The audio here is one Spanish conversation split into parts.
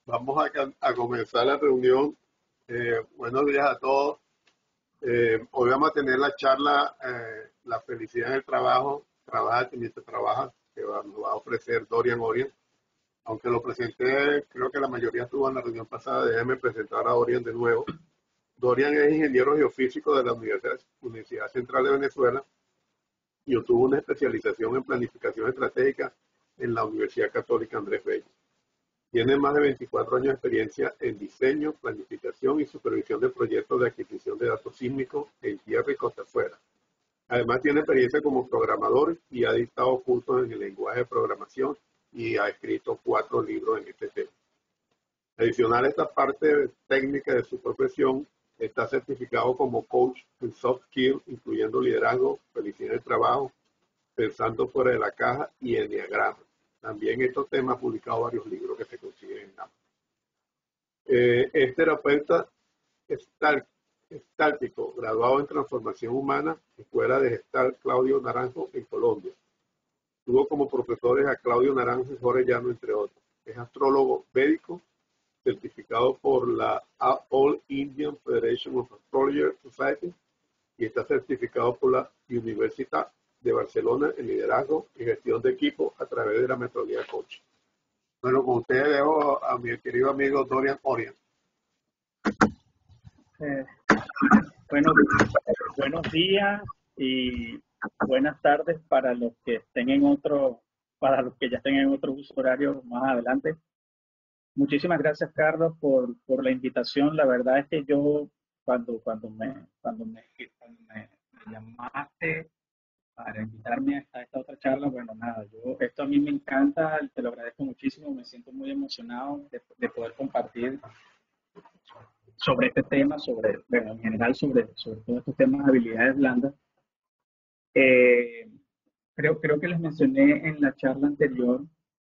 Vamos a comenzar la reunión. Buenos días a todos. Hoy vamos a tener la charla La felicidad en el trabajo, trabaja mientras trabajas, nos va a ofrecer Dorian Orion. Aunque lo presenté, creo que la mayoría estuvo en la reunión pasada, déjenme presentar a Dorian de nuevo. Dorian es ingeniero geofísico de la Universidad Central de Venezuela y obtuvo una especialización en planificación estratégica en la Universidad Católica Andrés Bello. Tiene más de 24 años de experiencia en diseño, planificación y supervisión de proyectos de adquisición de datos sísmicos en tierra y costa afuera. Además, tiene experiencia como programador y ha dictado cursos en el lenguaje de programación y ha escrito 4 libros en este tema. Adicional a esta parte técnica de su profesión, está certificado como coach en soft skills, incluyendo liderazgo, felicidad en el trabajo, pensando fuera de la caja y enneagrama. También estos temas ha publicado varios libros que se consiguen en Amazon. Es terapeuta estáltico, graduado en transformación humana, Escuela de Gestalt Claudio Naranjo en Colombia. Tuvo como profesores a Claudio Naranjo y Jorge Llano, entre otros. Es astrólogo védico, certificado por la All Indian Federation of Astrologer Society y está certificado por la Universitat de Barcelona en liderazgo y gestión de equipo a través de la metodología coach. Bueno, con ustedes dejo a mi querido amigo Dorian Orion. Eh, bueno, buenos días y buenas tardes para los que estén para los que ya estén en otro uso horario más adelante. Muchísimas gracias, Carlos, por la invitación. La verdad es que yo cuando me llamaste para invitarme a esta otra charla, bueno, nada, esto a mí me encanta, te lo agradezco muchísimo, me siento muy emocionado de poder compartir sobre este tema, bueno, en general sobre todos estos temas de habilidades blandas. Eh, creo que les mencioné en la charla anterior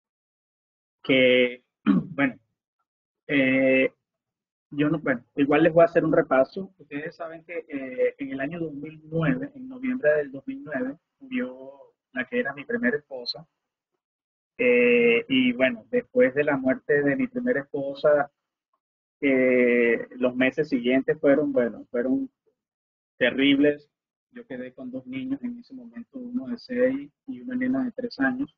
que, bueno, eh, bueno, igual les voy a hacer un repaso. Ustedes saben que en el año 2009, en noviembre del 2009, murió la que era mi primera esposa. Y bueno, después de la muerte de mi primera esposa, los meses siguientes fueron terribles. Yo quedé con 2 niños en ese momento, uno de 6 y una nena de 3 años.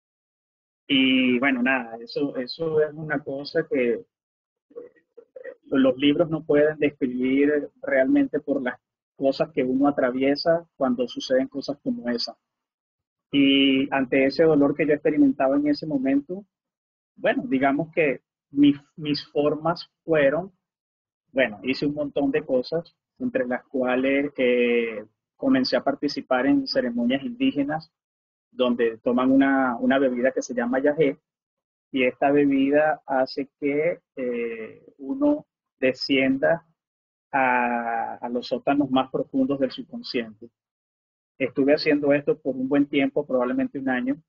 Y bueno, nada, eso es una cosa que los libros no pueden describir realmente por las cosas que uno atraviesa cuando suceden cosas como esa. Y ante ese dolor que yo experimentaba en ese momento, bueno, digamos que mis formas fueron, bueno, hice un montón de cosas, entre las cuales comencé a participar en ceremonias indígenas, donde toman una bebida que se llama yagé, y esta bebida hace que uno descienda a los sótanos más profundos del subconsciente. Estuve haciendo esto por un buen tiempo, probablemente un año.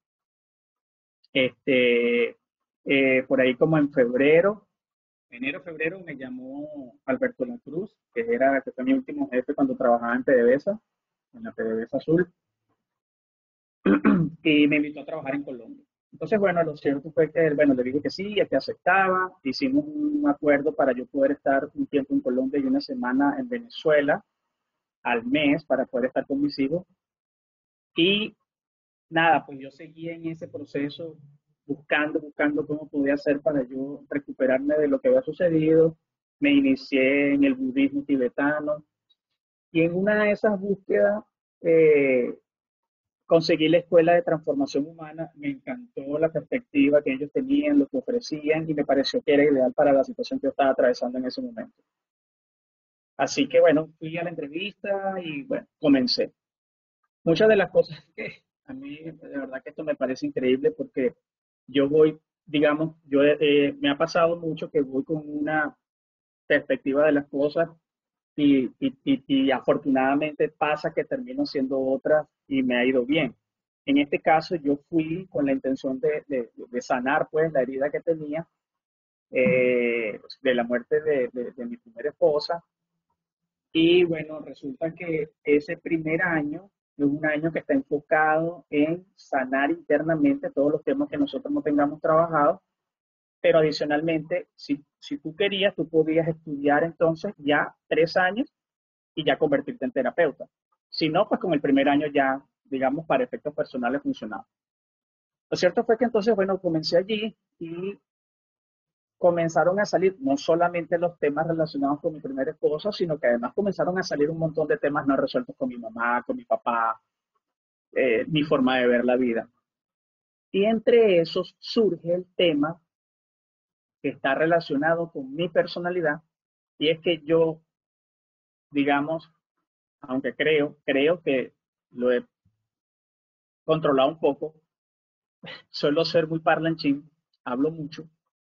Este, por ahí como en enero, febrero, me llamó Alberto La Cruz, que fue mi último jefe cuando trabajaba en PDVSA, en la PDVSA Azul, y me invitó a trabajar en Colombia. Entonces, bueno, lo cierto fue que, bueno, le dije que sí, que aceptaba, hicimos un acuerdo para yo poder estar un tiempo en Colombia y una semana en Venezuela al mes para poder estar con mis hijos. Y nada, pues yo seguía en ese proceso buscando cómo podía hacer para yo recuperarme de lo que había sucedido. Me inicié en el budismo tibetano y en una de esas búsquedas eh, conseguí la Escuela de Transformación Humana. Me encantó la perspectiva que ellos tenían, lo que ofrecían y me pareció que era ideal para la situación que yo estaba atravesando en ese momento. Así que bueno, fui a la entrevista y bueno, comencé. Muchas de las cosas que a mí, de verdad que esto me parece increíble porque yo voy, digamos, me ha pasado mucho que voy con una perspectiva de las cosas y afortunadamente pasa que termino siendo otra y me ha ido bien. En este caso yo fui con la intención de sanar pues la herida que tenía de la muerte de mi primera esposa. Y bueno, resulta que ese primer año es un año que está enfocado en sanar internamente todos los temas que nosotros no tengamos trabajado pero adicionalmente, si tú querías, tú podías estudiar entonces ya 3 años y ya convertirte en terapeuta. Si no, pues con el primer año ya, digamos, para efectos personales funcionaba. Lo cierto fue que entonces, bueno, comencé allí y comenzaron a salir no solamente los temas relacionados con mi primera esposa, sino que además comenzaron a salir un montón de temas no resueltos con mi mamá, con mi papá, mi forma de ver la vida. Y entre esos surge el tema que está relacionado con mi personalidad, y es que yo, digamos, aunque creo que lo he controlado un poco, suelo ser muy parlanchín, hablo mucho,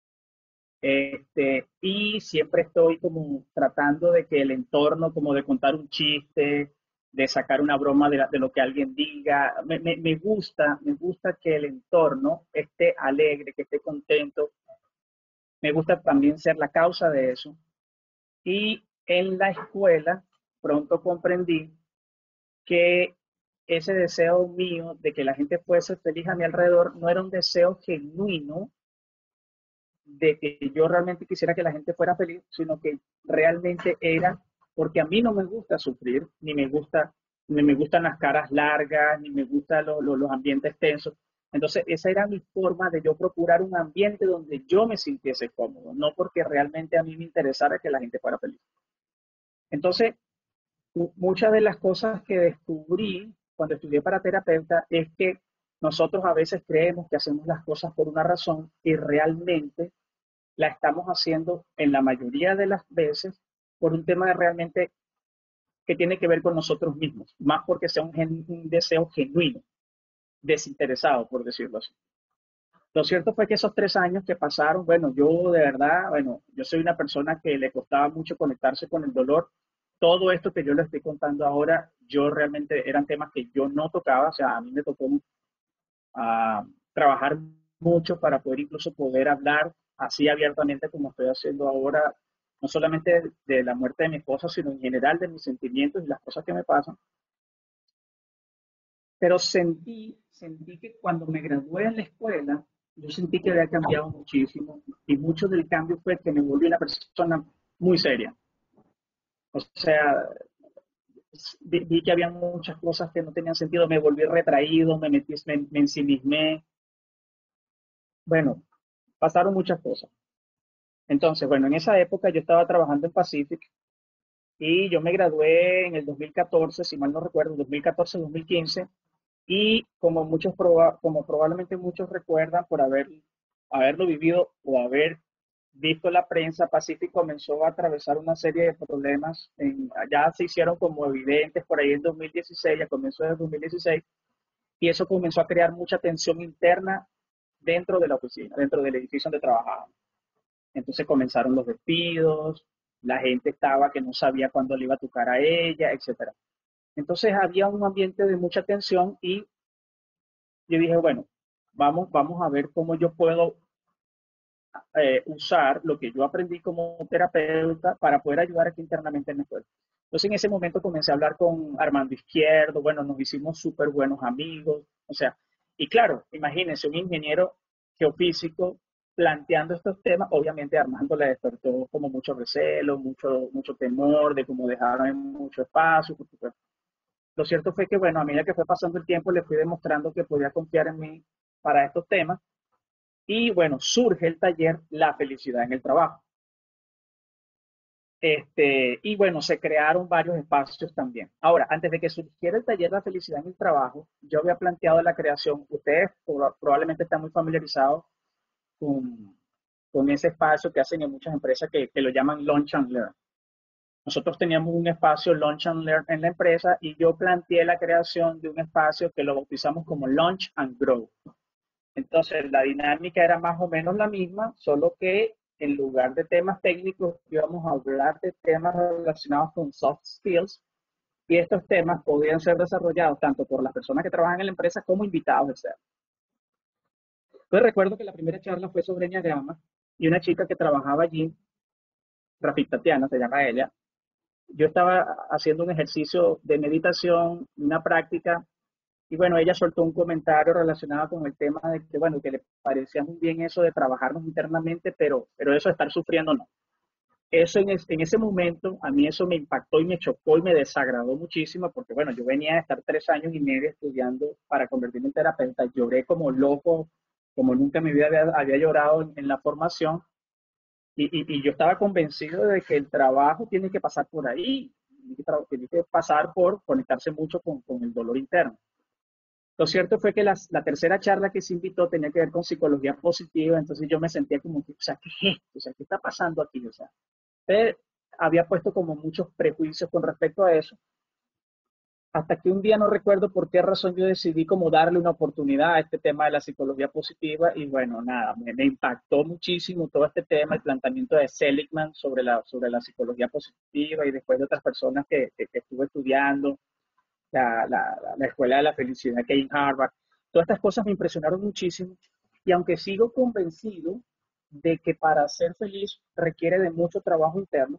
y siempre estoy como tratando de que el entorno, como de contar un chiste, de sacar una broma de lo que alguien diga, me gusta que el entorno esté alegre, que esté contento, me gusta también ser la causa de eso. Y en la escuela pronto comprendí que ese deseo mío de que la gente fuese feliz a mi alrededor no era un deseo genuino de que yo realmente quisiera que la gente fuera feliz, sino que realmente era porque a mí no me gusta sufrir, ni me gustan las caras largas, ni me gustan los ambientes tensos. Entonces, esa era mi forma de yo procurar un ambiente donde yo me sintiese cómodo, no porque realmente a mí me interesara que la gente fuera feliz. Entonces, muchas de las cosas que descubrí cuando estudié para terapeuta es que nosotros a veces creemos que hacemos las cosas por una razón y realmente la estamos haciendo en la mayoría de las veces por un tema de realmente que tiene que ver con nosotros mismos, más porque sea un deseo genuino, desinteresado, por decirlo así. Lo cierto fue que esos 3 años que pasaron, bueno, yo de verdad, bueno, yo soy una persona que le costaba mucho conectarse con el dolor. Todo esto que yo le estoy contando ahora, yo realmente eran temas que yo no tocaba, o sea, a mí me tocó trabajar mucho para poder incluso poder hablar así abiertamente como estoy haciendo ahora, no solamente de la muerte de mi esposa, sino en general de mis sentimientos y las cosas que me pasan. Pero sentí que cuando me gradué en la escuela, yo sentí que había cambiado muchísimo y mucho del cambio fue que me volví una persona muy seria. O sea, vi que había muchas cosas que no tenían sentido, me volví retraído, me ensimismé. Bueno, pasaron muchas cosas. Entonces, bueno, en esa época yo estaba trabajando en Pacific y yo me gradué en el 2014, si mal no recuerdo, 2014-2015, y como como probablemente muchos recuerdan por haberlo vivido o haber visto la prensa, Pacific comenzó a atravesar una serie de problemas, ya se hicieron como evidentes por ahí en 2016, a comienzos de 2016, y eso comenzó a crear mucha tensión interna dentro de la oficina, dentro del edificio donde trabajábamos. Entonces comenzaron los despidos, la gente estaba que no sabía cuándo le iba a tocar a ella, etcétera. Entonces había un ambiente de mucha tensión y yo dije, bueno, vamos a ver cómo yo puedo usar lo que yo aprendí como terapeuta para poder ayudar aquí internamente en la escuela. Entonces en ese momento comencé a hablar con Armando Izquierdo, bueno, nos hicimos súper buenos amigos, o sea, y claro, imagínense un ingeniero geofísico planteando estos temas, obviamente a Armando le despertó como mucho recelo, mucho temor de cómo dejaron mucho espacio. Lo cierto fue que, bueno, a medida que fue pasando el tiempo, le fui demostrando que podía confiar en mí para estos temas. Y bueno, surge el taller La felicidad en el trabajo. Y bueno, se crearon varios espacios también. Ahora, antes de que surgiera el taller La felicidad en el trabajo, yo había planteado la creación, ustedes probablemente están muy familiarizados con, con ese espacio que hacen en muchas empresas que lo llaman Launch and Learn. Nosotros teníamos un espacio Launch and Learn en la empresa y yo planteé la creación de un espacio que lo bautizamos como Launch and Grow. Entonces, la dinámica era más o menos la misma, solo que en lugar de temas técnicos íbamos a hablar de temas relacionados con soft skills y estos temas podían ser desarrollados tanto por las personas que trabajan en la empresa como invitados externos. Entonces recuerdo que la primera charla fue sobre Enneagrama y una chica que trabajaba allí, Rafik Tatiana, se llama ella. Yo estaba haciendo un ejercicio de meditación, una práctica, Y bueno, ella soltó un comentario relacionado con el tema de que, bueno, que le parecía muy bien eso de trabajarnos internamente, pero eso de estar sufriendo no. Eso en ese momento, a mí eso me impactó y me chocó y me desagradó muchísimo, porque bueno, yo venía de estar 3 años y medio estudiando para convertirme en terapeuta, lloré como loco, como nunca en mi vida había llorado en la formación, y yo estaba convencido de que el trabajo tiene que pasar por ahí, tiene que pasar por conectarse mucho con el dolor interno. Lo cierto fue que la tercera charla que se invitó tenía que ver con psicología positiva, entonces yo me sentía como que, o sea, ¿qué es esto? O sea, ¿qué está pasando aquí? O sea, había puesto como muchos prejuicios con respecto a eso, hasta que un día no recuerdo por qué razón yo decidí como darle una oportunidad a este tema de la psicología positiva y bueno, nada, me impactó muchísimo todo este tema, el planteamiento de Seligman sobre la psicología positiva y después de otras personas que estuve estudiando, la Escuela de la Felicidad que hay en Harvard. Todas estas cosas me impresionaron muchísimo y aunque sigo convencido de que para ser feliz requiere de mucho trabajo interno,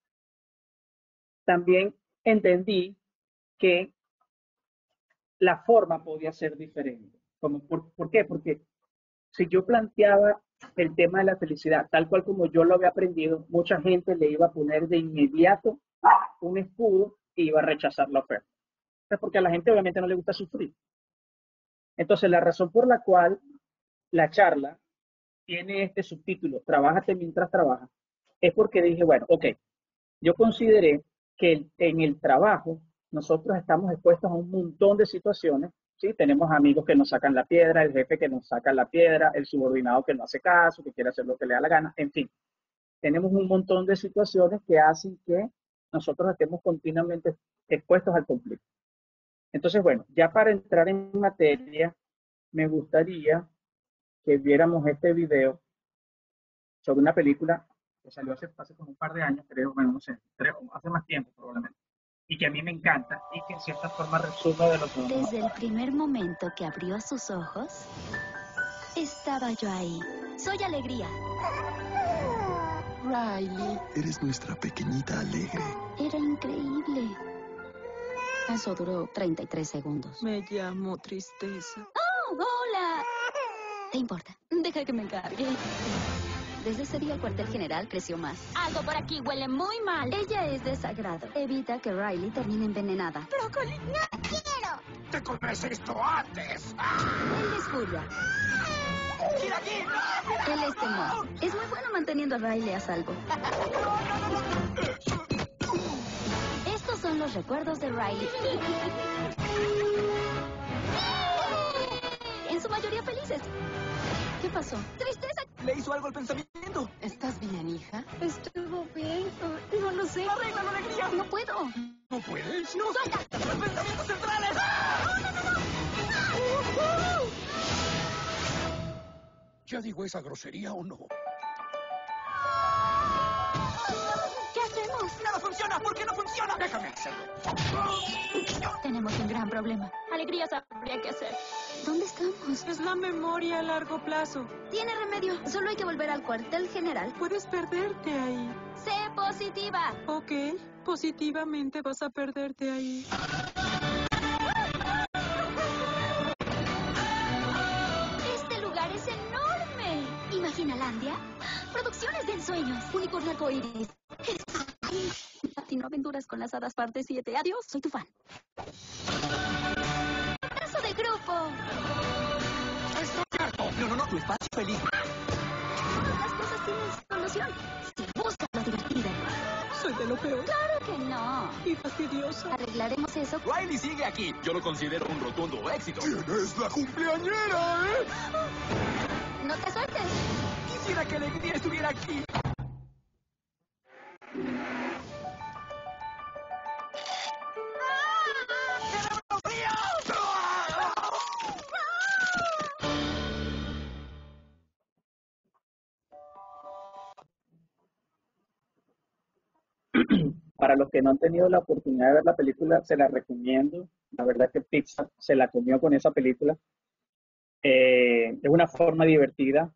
también entendí que la forma podía ser diferente. ¿Por qué? Porque si yo planteaba el tema de la felicidad tal cual como yo lo había aprendido, mucha gente le iba a poner de inmediato un escudo e iba a rechazar la oferta. Es porque a la gente obviamente no le gusta sufrir. Entonces, la razón por la cual la charla tiene este subtítulo, Trabájate mientras trabajas, es porque dije, bueno, ok, yo consideré que en el trabajo nosotros estamos expuestos a un montón de situaciones, ¿sí? Tenemos amigos que nos sacan la piedra, el jefe que nos saca la piedra, el subordinado que no hace caso, que quiere hacer lo que le da la gana, en fin, tenemos un montón de situaciones que hacen que nosotros estemos continuamente expuestos al conflicto. Entonces, bueno, ya para entrar en materia, me gustaría que viéramos este video sobre una película que salió hace como un par de años, creo, bueno, no sé, hace más tiempo probablemente, y que a mí me encanta y que en cierta forma resume de lo que vamos a Desde el hablar. primer momento que abrió sus ojos, estaba yo ahí. Soy Alegría. Riley, Eres nuestra pequeñita alegre. Era increíble. Eso duró 33 segundos. me llamo Tristeza. ¡Oh, hola! ¿Te importa? Deja que me encargue. Desde ese día el cuartel general creció más. Algo por aquí huele muy mal. Ella es desagrado. Evita que Riley termine envenenada. ¡Brócoli! ¡No quiero! ¡Te comes esto antes! Él es furia. ¡Gira aquí! Él es temor. Es muy bueno manteniendo a Riley a salvo. Estos son los recuerdos de Riley. En su mayoría felices. ¿Qué pasó? ¡Tristeza! ¿Le hizo algo al pensamiento? ¿Estás bien, hija? Estuvo bien. No lo sé. ¡Arréglalo, Alegría! No puedo. ¿No puedes? ¡No! ¡Suelta! ¡Los pensamientos centrales! ¿Ya digo esa grosería o no? ¿Qué hacemos? ¡Nada funciona! ¿Por qué no funciona? Déjame hacerlo. Tenemos un gran problema. Alegría sabría qué hacer. ¿Dónde estamos? Es la memoria a largo plazo. Tiene remedio. Solo hay que volver al cuartel general. Puedes perderte ahí. Sé positiva. Ok, positivamente vas a perderte ahí. Este lugar es enorme. ¿Imaginalandia? Producciones de ensueños. Unicornio arcoíris. Latino Aventuras con las Hadas parte 7. Adiós, soy tu fan. Abrazo de grupo. No, tu espacio feliz. Todas las cosas tienen solución. Si buscas lo divertido. Soy de lo peor Claro que no. y fastidioso. Arreglaremos eso. Riley sigue aquí. Yo lo considero un rotundo éxito. ¡Tienes la cumpleañera, eh! No te sueltes. Quisiera que Alegría estuviera aquí. Para los que no han tenido la oportunidad de ver la película, se la recomiendo. La verdad es que Pixar se la comió con esa película. Es una forma divertida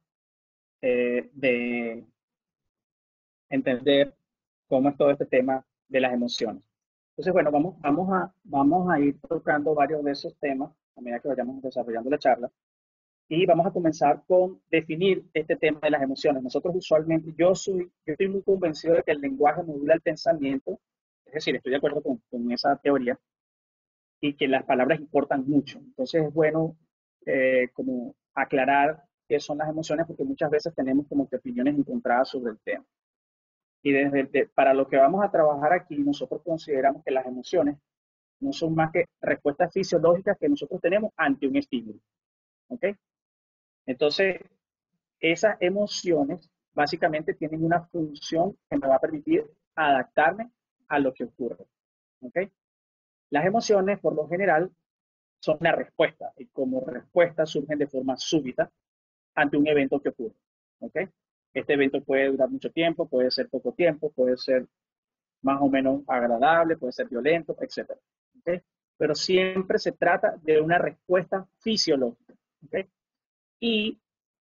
de entender cómo es todo este tema de las emociones. Entonces, bueno, vamos a ir tocando varios de esos temas a medida que vayamos desarrollando la charla. Y vamos a comenzar con definir este tema de las emociones. Nosotros usualmente, yo estoy muy convencido de que el lenguaje modula el pensamiento, es decir, estoy de acuerdo con esa teoría, y que las palabras importan mucho. Entonces es bueno como aclarar qué son las emociones, porque muchas veces tenemos como que opiniones encontradas sobre el tema. Y para lo que vamos a trabajar aquí, nosotros consideramos que las emociones no son más que respuestas fisiológicas que nosotros tenemos ante un estímulo. ¿Ok? Entonces, esas emociones básicamente tienen una función que me va a permitir adaptarme a lo que ocurre. ¿Ok? Las emociones, por lo general, son la respuesta, y como respuesta surgen de forma súbita ante un evento que ocurre. ¿Ok? Este evento puede durar mucho tiempo, puede ser poco tiempo, puede ser más o menos agradable, puede ser violento, etc. ¿Ok? Pero siempre se trata de una respuesta fisiológica. ¿Ok? Y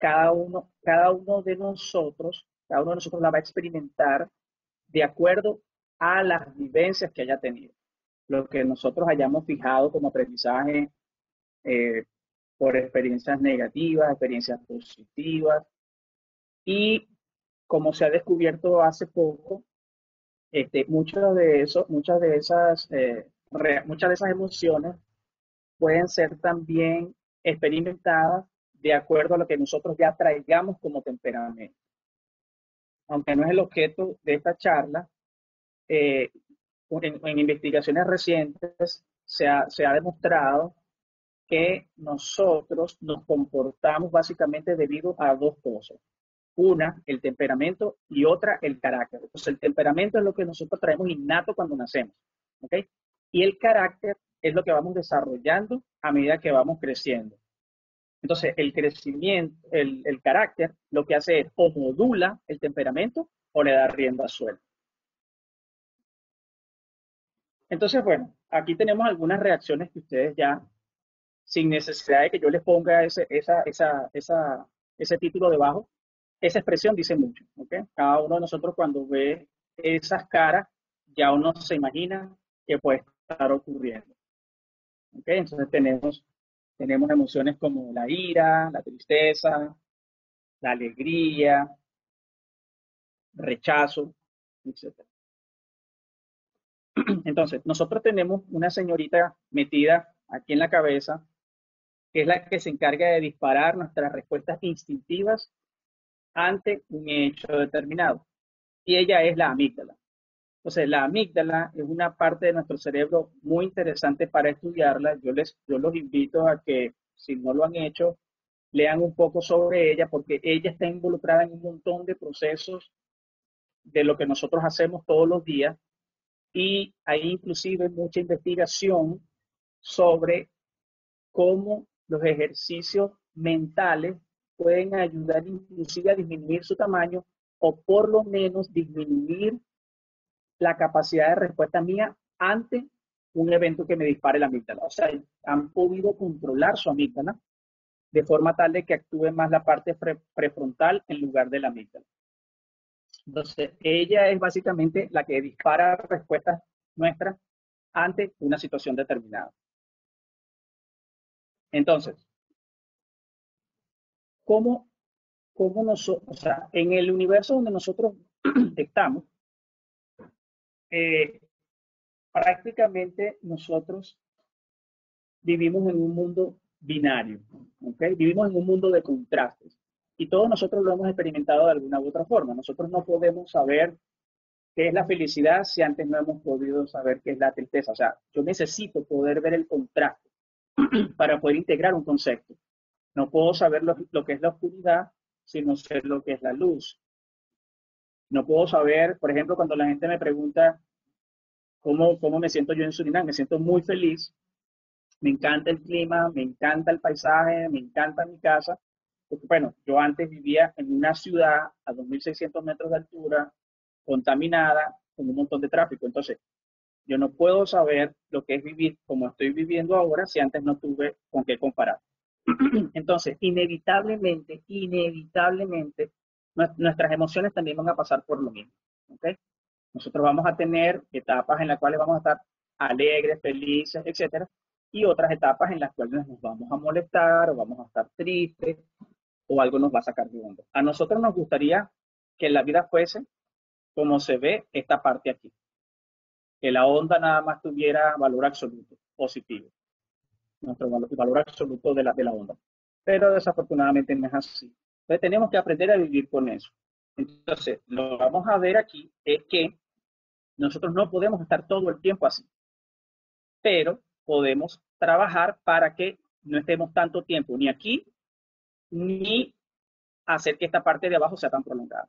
cada uno de nosotros la va a experimentar de acuerdo a las vivencias que haya tenido. Lo que nosotros hayamos fijado como aprendizaje eh, por experiencias negativas, experiencias positivas. Y como se ha descubierto hace poco, muchas de esas emociones pueden ser también experimentadas de acuerdo a lo que nosotros ya traigamos como temperamento. Aunque no es el objeto de esta charla, eh, en investigaciones recientes se ha demostrado que nosotros nos comportamos básicamente debido a dos cosas. Una, el temperamento, y otra, el carácter. Entonces, el temperamento es lo que nosotros traemos innato cuando nacemos, ¿ok? Y el carácter es lo que vamos desarrollando a medida que vamos creciendo. Entonces, el crecimiento, el carácter, lo que hace es o modula el temperamento o le da rienda suelta. Entonces, bueno, aquí tenemos algunas reacciones que ustedes ya, sin necesidad de que yo les ponga ese título debajo, esa expresión dice mucho, ¿ok? Cada uno de nosotros cuando ve esas caras, ya uno se imagina qué puede estar ocurriendo, ¿ok? Entonces tenemos emociones como la ira, la tristeza, la alegría, rechazo, etc. Entonces, nosotros tenemos una señorita metida aquí en la cabeza, que es la que se encarga de disparar nuestras respuestas instintivas ante un hecho determinado. Y ella es la amígdala. Entonces, la amígdala es una parte de nuestro cerebro muy interesante para estudiarla. Yo los invito a que, si no lo han hecho, lean un poco sobre ella, porque ella está involucrada en un montón de procesos de lo que nosotros hacemos todos los días, y hay inclusive mucha investigación sobre cómo los ejercicios mentales pueden ayudar inclusive a disminuir su tamaño, o por lo menos disminuir la capacidad de respuesta mía ante un evento que me dispare la amígdala. O sea, han podido controlar su amígdala de forma tal de que actúe más la parte prefrontal en lugar de la amígdala. Entonces, ella es básicamente la que dispara respuestas nuestras ante una situación determinada. Entonces, ¿cómo nosotros, o sea, en el universo donde nosotros estamos, prácticamente nosotros vivimos en un mundo binario, ¿ok? Vivimos en un mundo de contrastes, y todos nosotros lo hemos experimentado de alguna u otra forma. Nosotros no podemos saber qué es la felicidad si antes no hemos podido saber qué es la tristeza. O sea, yo necesito poder ver el contraste para poder integrar un concepto. No puedo saber lo que es la oscuridad si no sé lo que es la luz. No puedo saber, por ejemplo, cuando la gente me pregunta cómo me siento yo en Surinam, me siento muy feliz, me encanta el clima, me encanta el paisaje, me encanta mi casa. Porque, bueno, yo antes vivía en una ciudad a 2.600 metros de altura, contaminada, con un montón de tráfico. Entonces, yo no puedo saber lo que es vivir como estoy viviendo ahora si antes no tuve con qué comparar. Entonces, inevitablemente, nuestras emociones también van a pasar por lo mismo. ¿Okay? Nosotros vamos a tener etapas en las cuales vamos a estar alegres, felices, etcétera, y otras etapas en las cuales nos vamos a molestar o vamos a estar tristes o algo nos va a sacar de onda. A nosotros nos gustaría que la vida fuese como se ve esta parte aquí, que la onda nada más tuviera valor absoluto, positivo, nuestro valor absoluto de la onda. Pero desafortunadamente no es así. Entonces tenemos que aprender a vivir con eso. Entonces, lo que vamos a ver aquí es que nosotros no podemos estar todo el tiempo así, pero podemos trabajar para que no estemos tanto tiempo ni aquí, ni hacer que esta parte de abajo sea tan prolongada.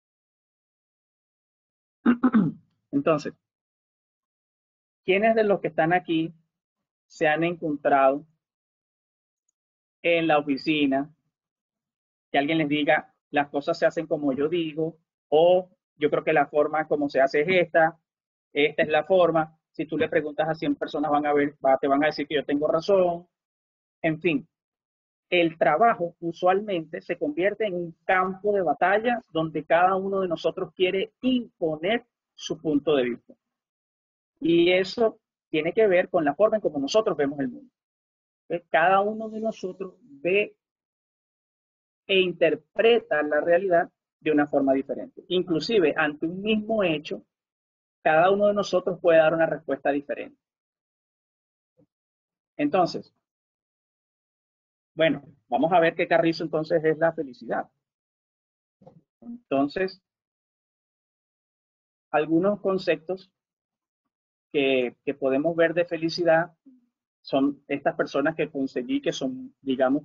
Entonces, ¿quiénes de los que están aquí se han encontrado en la oficina, que alguien les diga, las cosas se hacen como yo digo, o yo creo que la forma como se hace es esta es la forma? Si tú le preguntas a 100 personas, te van a decir que yo tengo razón. En fin, el trabajo usualmente se convierte en un campo de batalla donde cada uno de nosotros quiere imponer su punto de vista. Y eso tiene que ver con la forma en cómo nosotros vemos el mundo. Cada uno de nosotros ve e interpreta la realidad de una forma diferente. Inclusive, ante un mismo hecho, cada uno de nosotros puede dar una respuesta diferente. Entonces, bueno, vamos a ver qué carrizo entonces es la felicidad. Entonces, algunos conceptos que podemos ver de felicidad son estas personas que conseguí que son, digamos,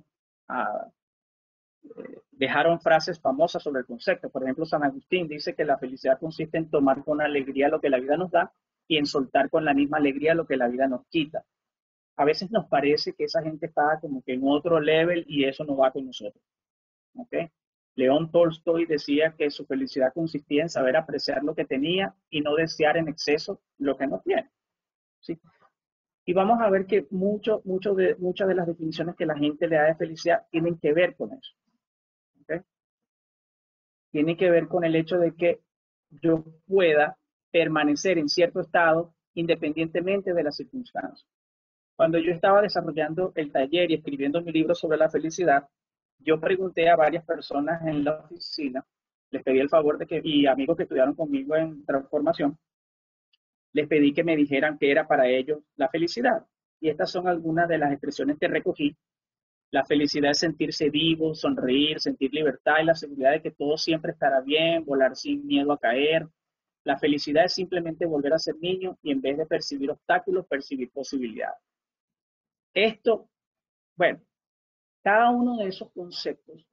dejaron frases famosas sobre el concepto. Por ejemplo, San Agustín dice que la felicidad consiste en tomar con alegría lo que la vida nos da y en soltar con la misma alegría lo que la vida nos quita. A veces nos parece que esa gente está como que en otro level y eso no va con nosotros. ¿Okay? León Tolstoy decía que su felicidad consistía en saber apreciar lo que tenía y no desear en exceso lo que no tiene. ¿Sí? Y vamos a ver que muchas de las definiciones que la gente le da de felicidad tienen que ver con eso. ¿Okay? Tiene que ver con el hecho de que yo pueda permanecer en cierto estado independientemente de las circunstancias. Cuando yo estaba desarrollando el taller y escribiendo mi libro sobre la felicidad, yo pregunté a varias personas en la oficina, les pedí el favor de que, y amigos que estudiaron conmigo en transformación, les pedí que me dijeran qué era para ellos la felicidad. Y estas son algunas de las expresiones que recogí. La felicidad es sentirse vivo, sonreír, sentir libertad y la seguridad de que todo siempre estará bien, volar sin miedo a caer. La felicidad es simplemente volver a ser niño y en vez de percibir obstáculos, percibir posibilidades. Esto, bueno, cada uno de esos conceptos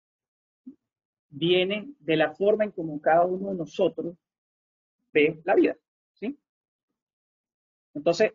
viene de la forma en cómo cada uno de nosotros ve la vida, ¿sí? Entonces,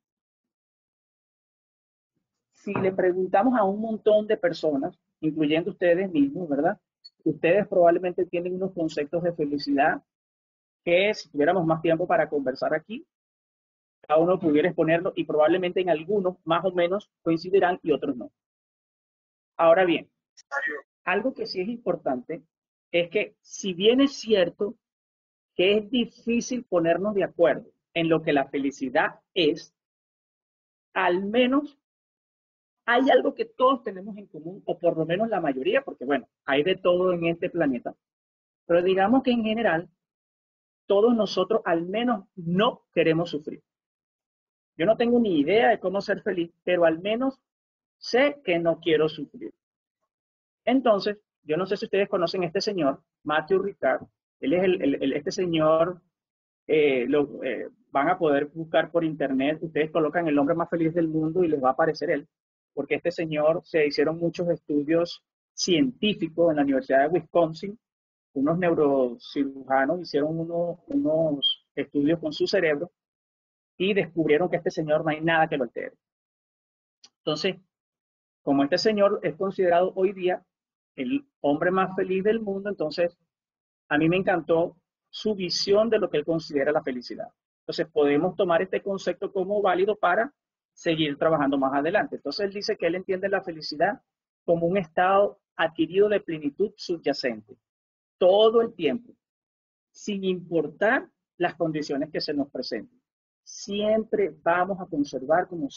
si le preguntamos a un montón de personas, incluyendo ustedes mismos, ¿verdad? Ustedes probablemente tienen unos conceptos de felicidad que si tuviéramos más tiempo para conversar aquí, cada uno pudiera exponerlo y probablemente en algunos más o menos coincidirán y otros no. Ahora bien, algo que sí es importante es que si bien es cierto que es difícil ponernos de acuerdo en lo que la felicidad es, al menos hay algo que todos tenemos en común, o por lo menos la mayoría, porque bueno, hay de todo en este planeta, pero digamos que en general, todos nosotros al menos no queremos sufrir. Yo no tengo ni idea de cómo ser feliz, pero al menos sé que no quiero sufrir. Entonces, yo no sé si ustedes conocen a este señor, Matthew Ricard. Él es este señor, van a poder buscar por internet, ustedes colocan el hombre más feliz del mundo y les va a aparecer él, porque este señor se hicieron muchos estudios científicos en la Universidad de Wisconsin, unos neurocirujanos hicieron unos estudios con su cerebro y descubrieron que este señor no hay nada que lo altere. Entonces, como este señor es considerado hoy día el hombre más feliz del mundo, entonces a mí me encantó su visión de lo que él considera la felicidad. Entonces podemos tomar este concepto como válido para seguir trabajando más adelante. Entonces él dice que él entiende la felicidad como un estado adquirido de plenitud subyacente, todo el tiempo, sin importar las condiciones que se nos presenten. siempre vamos a conservar como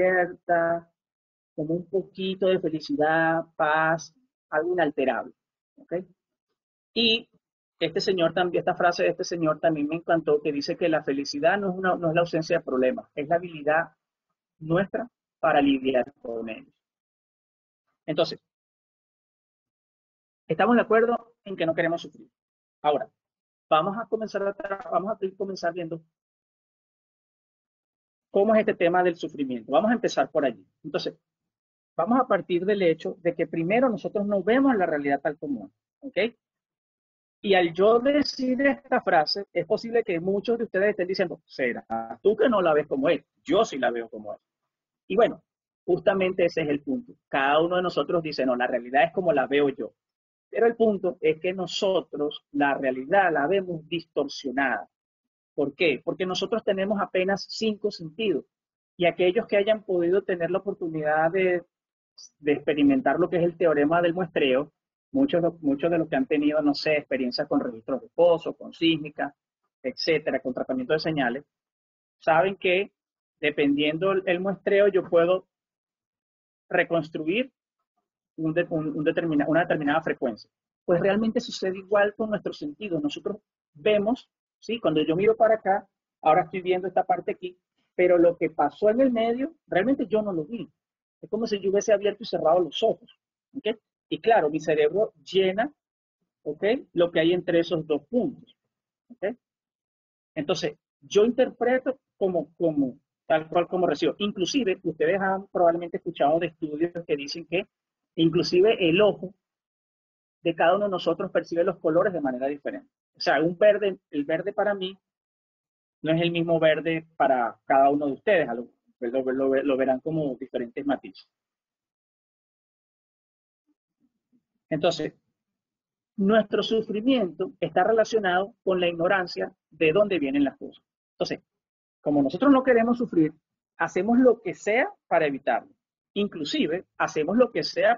como un poquito de felicidad, paz, algo inalterable. ¿Ok? Y este señor también, esta frase de este señor también me encantó, que dice que la felicidad no es la ausencia de problemas, es la habilidad nuestra para lidiar con ellos. Entonces, estamos de acuerdo en que no queremos sufrir. Ahora, vamos a comenzar viendo cómo es este tema del sufrimiento. Vamos a empezar por allí. Entonces, vamos a partir del hecho de que primero nosotros no vemos la realidad tal como es. ¿Ok? Y al yo decir esta frase, es posible que muchos de ustedes estén diciendo, ¿será tú que no la ves como es? Yo sí la veo como es. Y bueno, justamente ese es el punto. Cada uno de nosotros dice, no, la realidad es como la veo yo. Pero el punto es que nosotros la realidad la vemos distorsionada. ¿Por qué? Porque nosotros tenemos apenas 5 sentidos. Y aquellos que hayan podido tener la oportunidad de experimentar lo que es el teorema del muestreo, muchos de los que han tenido, no sé, experiencias con registros de pozo, con sísmica, etcétera, con tratamiento de señales, saben que dependiendo el muestreo yo puedo reconstruir una determinada frecuencia. Pues realmente sucede igual con nuestros sentidos. Nosotros vemos, ¿sí? Cuando yo miro para acá, ahora estoy viendo esta parte aquí, pero lo que pasó en el medio, realmente yo no lo vi. Es como si yo hubiese abierto y cerrado los ojos. ¿Okay? Y claro, mi cerebro llena, ¿okay?, lo que hay entre esos dos puntos. ¿Okay? Entonces, yo interpreto tal cual como recibo. Inclusive, ustedes han probablemente escuchado de estudios que dicen que inclusive el ojo de cada uno de nosotros percibe los colores de manera diferente. O sea, el verde para mí no es el mismo verde para cada uno de ustedes. Lo verán como diferentes matices. Entonces, nuestro sufrimiento está relacionado con la ignorancia de dónde vienen las cosas. Entonces, como nosotros no queremos sufrir, hacemos lo que sea para evitarlo. Inclusive, hacemos lo que sea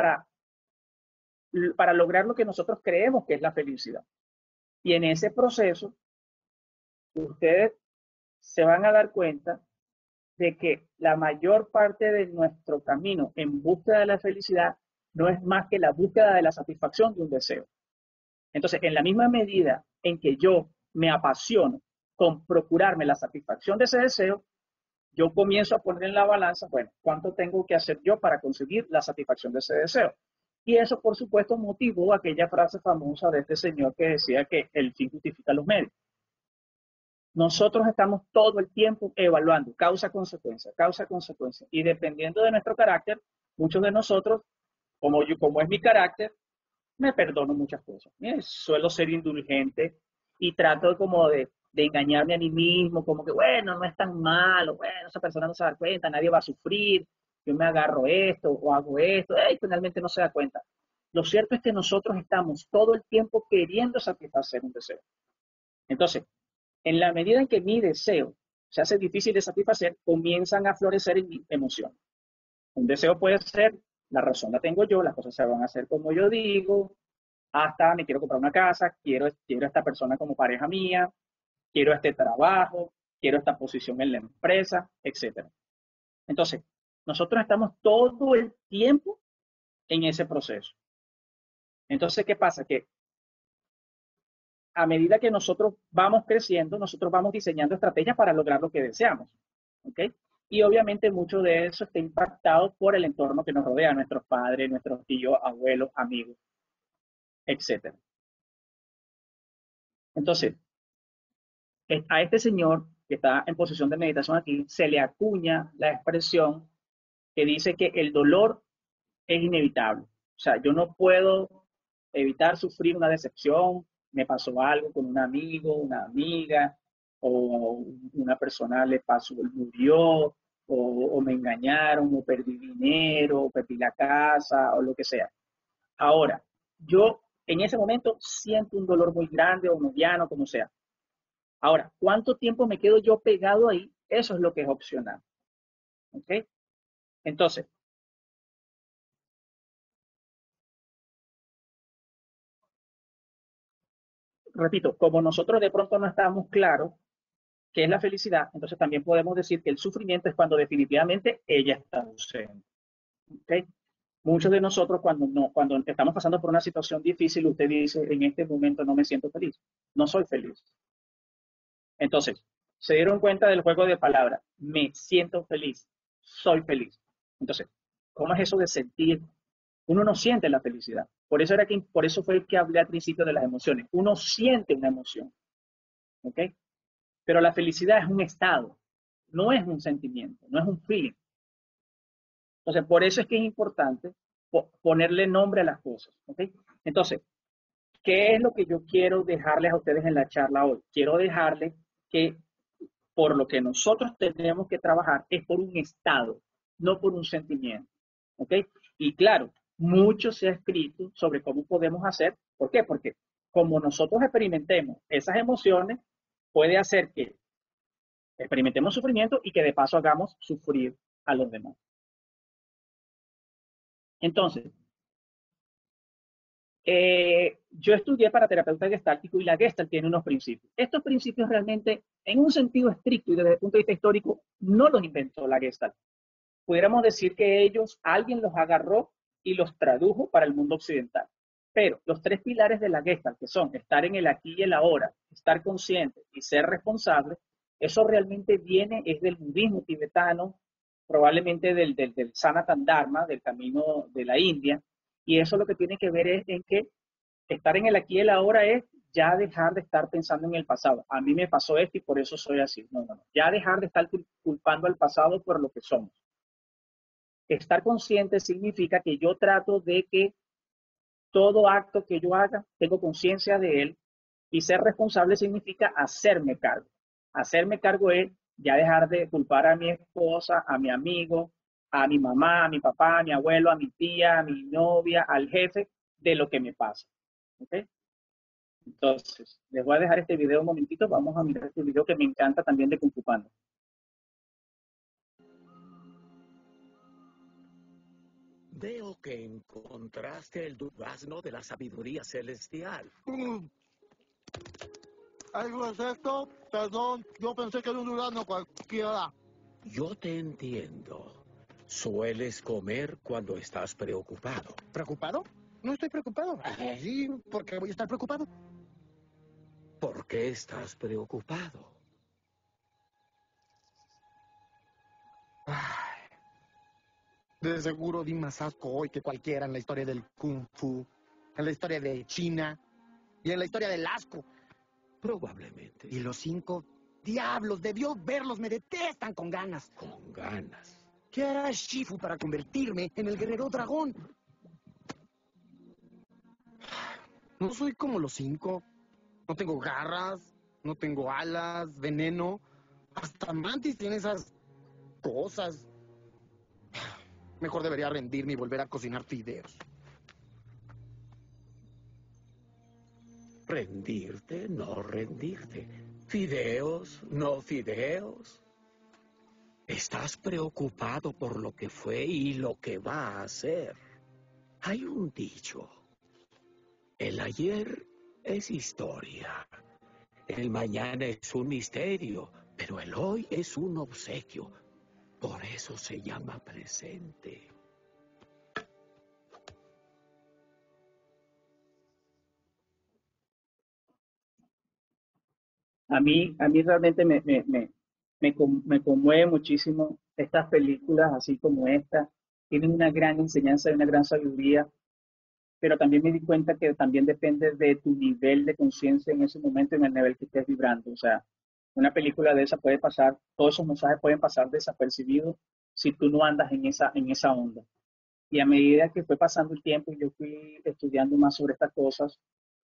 para lograr lo que nosotros creemos que es la felicidad. Y en ese proceso, ustedes se van a dar cuenta de que la mayor parte de nuestro camino en búsqueda de la felicidad no es más que la búsqueda de la satisfacción de un deseo. Entonces, en la misma medida en que yo me apasiono con procurarme la satisfacción de ese deseo, yo comienzo a poner en la balanza, bueno, ¿cuánto tengo que hacer yo para conseguir la satisfacción de ese deseo? Y eso, por supuesto, motivó aquella frase famosa de este señor que decía que el fin justifica los medios. Nosotros estamos todo el tiempo evaluando causa-consecuencia, causa-consecuencia. Y dependiendo de nuestro carácter, muchos de nosotros, como es mi carácter, me perdono muchas cosas. Suelo ser indulgente y trato como de engañarme a mí mismo, como que, bueno, no es tan malo, bueno, esa persona no se da cuenta, nadie va a sufrir, yo me agarro esto o hago esto, y finalmente no se da cuenta. Lo cierto es que nosotros estamos todo el tiempo queriendo satisfacer un deseo. Entonces, en la medida en que mi deseo se hace difícil de satisfacer, comienzan a florecer en mi emoción. Un deseo puede ser, la razón la tengo yo, las cosas se van a hacer como yo digo, hasta me quiero comprar una casa, quiero a esta persona como pareja mía, quiero este trabajo, quiero esta posición en la empresa, etc. Entonces, nosotros estamos todo el tiempo en ese proceso. Entonces, ¿qué pasa? Que a medida que nosotros vamos creciendo, nosotros vamos diseñando estrategias para lograr lo que deseamos. ¿Ok? Y obviamente mucho de eso está impactado por el entorno que nos rodea, nuestros padres, nuestros tíos, abuelos, amigos, etc. Entonces, a este señor que está en posición de meditación aquí, se le acuña la expresión que dice que el dolor es inevitable. O sea, yo no puedo evitar sufrir una decepción, me pasó algo con un amigo, una amiga, o una persona le pasó, murió, o me engañaron, o perdí dinero, o perdí la casa, o lo que sea. Ahora, yo en ese momento siento un dolor muy grande o mediano, como sea. Ahora, ¿cuánto tiempo me quedo yo pegado ahí? Eso es lo que es opcional. ¿Ok? Entonces, repito, como nosotros de pronto no estábamos claros ¿qué es la felicidad? Entonces también podemos decir que el sufrimiento es cuando definitivamente ella está ausente. ¿Okay? Muchos de nosotros cuando estamos pasando por una situación difícil, usted dice, en este momento no me siento feliz, no soy feliz. Entonces, se dieron cuenta del juego de palabras, me siento feliz, soy feliz. Entonces, ¿cómo es eso de sentir? Uno no siente la felicidad. Por eso fue que hablé al principio de las emociones. Uno siente una emoción, ¿ok? Pero la felicidad es un estado, no es un sentimiento, no es un feeling. Entonces, por eso es que es importante ponerle nombre a las cosas, ¿ok? Entonces, ¿qué es lo que yo quiero dejarles a ustedes en la charla hoy? Quiero dejarles que por lo que nosotros tenemos que trabajar es por un estado, no por un sentimiento, ¿ok? Y claro, mucho se ha escrito sobre cómo podemos hacer. ¿Por qué? Porque como nosotros experimentemos esas emociones, puede hacer que experimentemos sufrimiento y que de paso hagamos sufrir a los demás. Entonces, yo estudié para terapeuta gestáltico y la Gestalt tiene unos principios. Estos principios realmente, en un sentido estricto y desde el punto de vista histórico, no los inventó la Gestalt. Pudiéramos decir que alguien los agarró y los tradujo para el mundo occidental. Pero los tres pilares de la Gestalt, que son estar en el aquí y el ahora, estar consciente y ser responsable, eso realmente es del budismo tibetano, probablemente del Sanatana Dharma, del camino de la India, y eso lo que tiene que ver es en que estar en el aquí y el ahora es ya dejar de estar pensando en el pasado. A mí me pasó esto y por eso soy así. No. Ya dejar de estar culpando al pasado por lo que somos. Estar consciente significa que yo trato de que todo acto que yo haga, tengo conciencia de él, y ser responsable significa hacerme cargo. Hacerme cargo es ya dejar de culpar a mi esposa, a mi amigo, a mi mamá, a mi papá, a mi abuelo, a mi tía, a mi novia, al jefe, de lo que me pasa. ¿Ok? Entonces, les voy a dejar este video un momentito. Vamos a mirar este video que me encanta también de Kung Fu Panda. Veo que encontraste el durazno de la sabiduría celestial. ¿Algo es esto? Perdón, yo pensé que era un durazno cualquiera. Yo te entiendo. Sueles comer cuando estás preocupado. ¿Preocupado? No estoy preocupado. Sí, ¿por qué voy a estar preocupado? ¿Por qué estás preocupado? Ay, de seguro di más asco hoy que cualquiera en la historia del Kung Fu, en la historia de China y en la historia del asco. Probablemente. Y los 5 diablos, debió verlos, me detestan con ganas. Con ganas. ¿Qué hará Shifu para convertirme en el guerrero dragón? No soy como los 5. No tengo garras, no tengo alas, veneno. Hasta Mantis tiene esas cosas. Mejor debería rendirme y volver a cocinar fideos. Rendirte, no rendirte. Fideos, no fideos. Estás preocupado por lo que fue y lo que va a ser. Hay un dicho. El ayer es historia. El mañana es un misterio, pero el hoy es un obsequio. Por eso se llama presente. A mí realmente me conmueve muchísimo estas películas, así como esta. Tienen una gran enseñanza y una gran sabiduría, pero también me di cuenta que también depende de tu nivel de conciencia en ese momento, en el nivel que estés vibrando. O sea, una película de esa puede pasar, todos esos mensajes pueden pasar desapercibidos si tú no andas en esa onda. Y a medida que fue pasando el tiempo y yo fui estudiando más sobre estas cosas,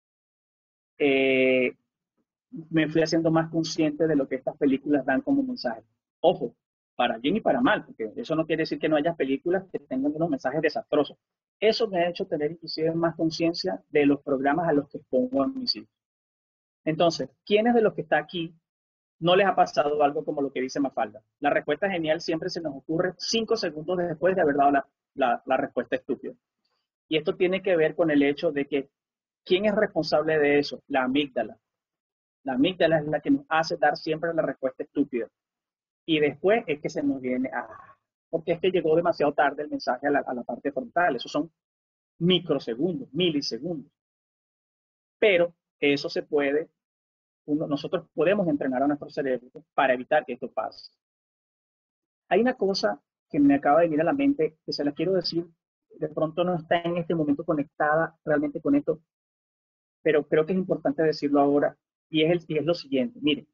me fui haciendo más consciente de lo que estas películas dan como mensaje. Ojo, para bien y para mal, porque eso no quiere decir que no haya películas que tengan unos mensajes desastrosos. Eso me ha hecho tener inclusive más conciencia de los programas a los que pongo a mis hijos. Entonces, ¿quiénes de los que está aquí no les ha pasado algo como lo que dice Mafalda? La respuesta genial siempre se nos ocurre 5 segundos después de haber dado la respuesta estúpida. Y esto tiene que ver con el hecho de que, ¿quién es responsable de eso? La amígdala. La amígdala es la que nos hace dar siempre la respuesta estúpida. Y después es que se nos viene, porque es que llegó demasiado tarde el mensaje a la parte frontal. Esos son microsegundos, milisegundos. Pero eso se puede, nosotros podemos entrenar a nuestro cerebro para evitar que esto pase. Hay una cosa que me acaba de venir a la mente, que se la quiero decir, de pronto no está en este momento conectada realmente con esto, pero creo que es importante decirlo ahora, y es lo siguiente. Miren,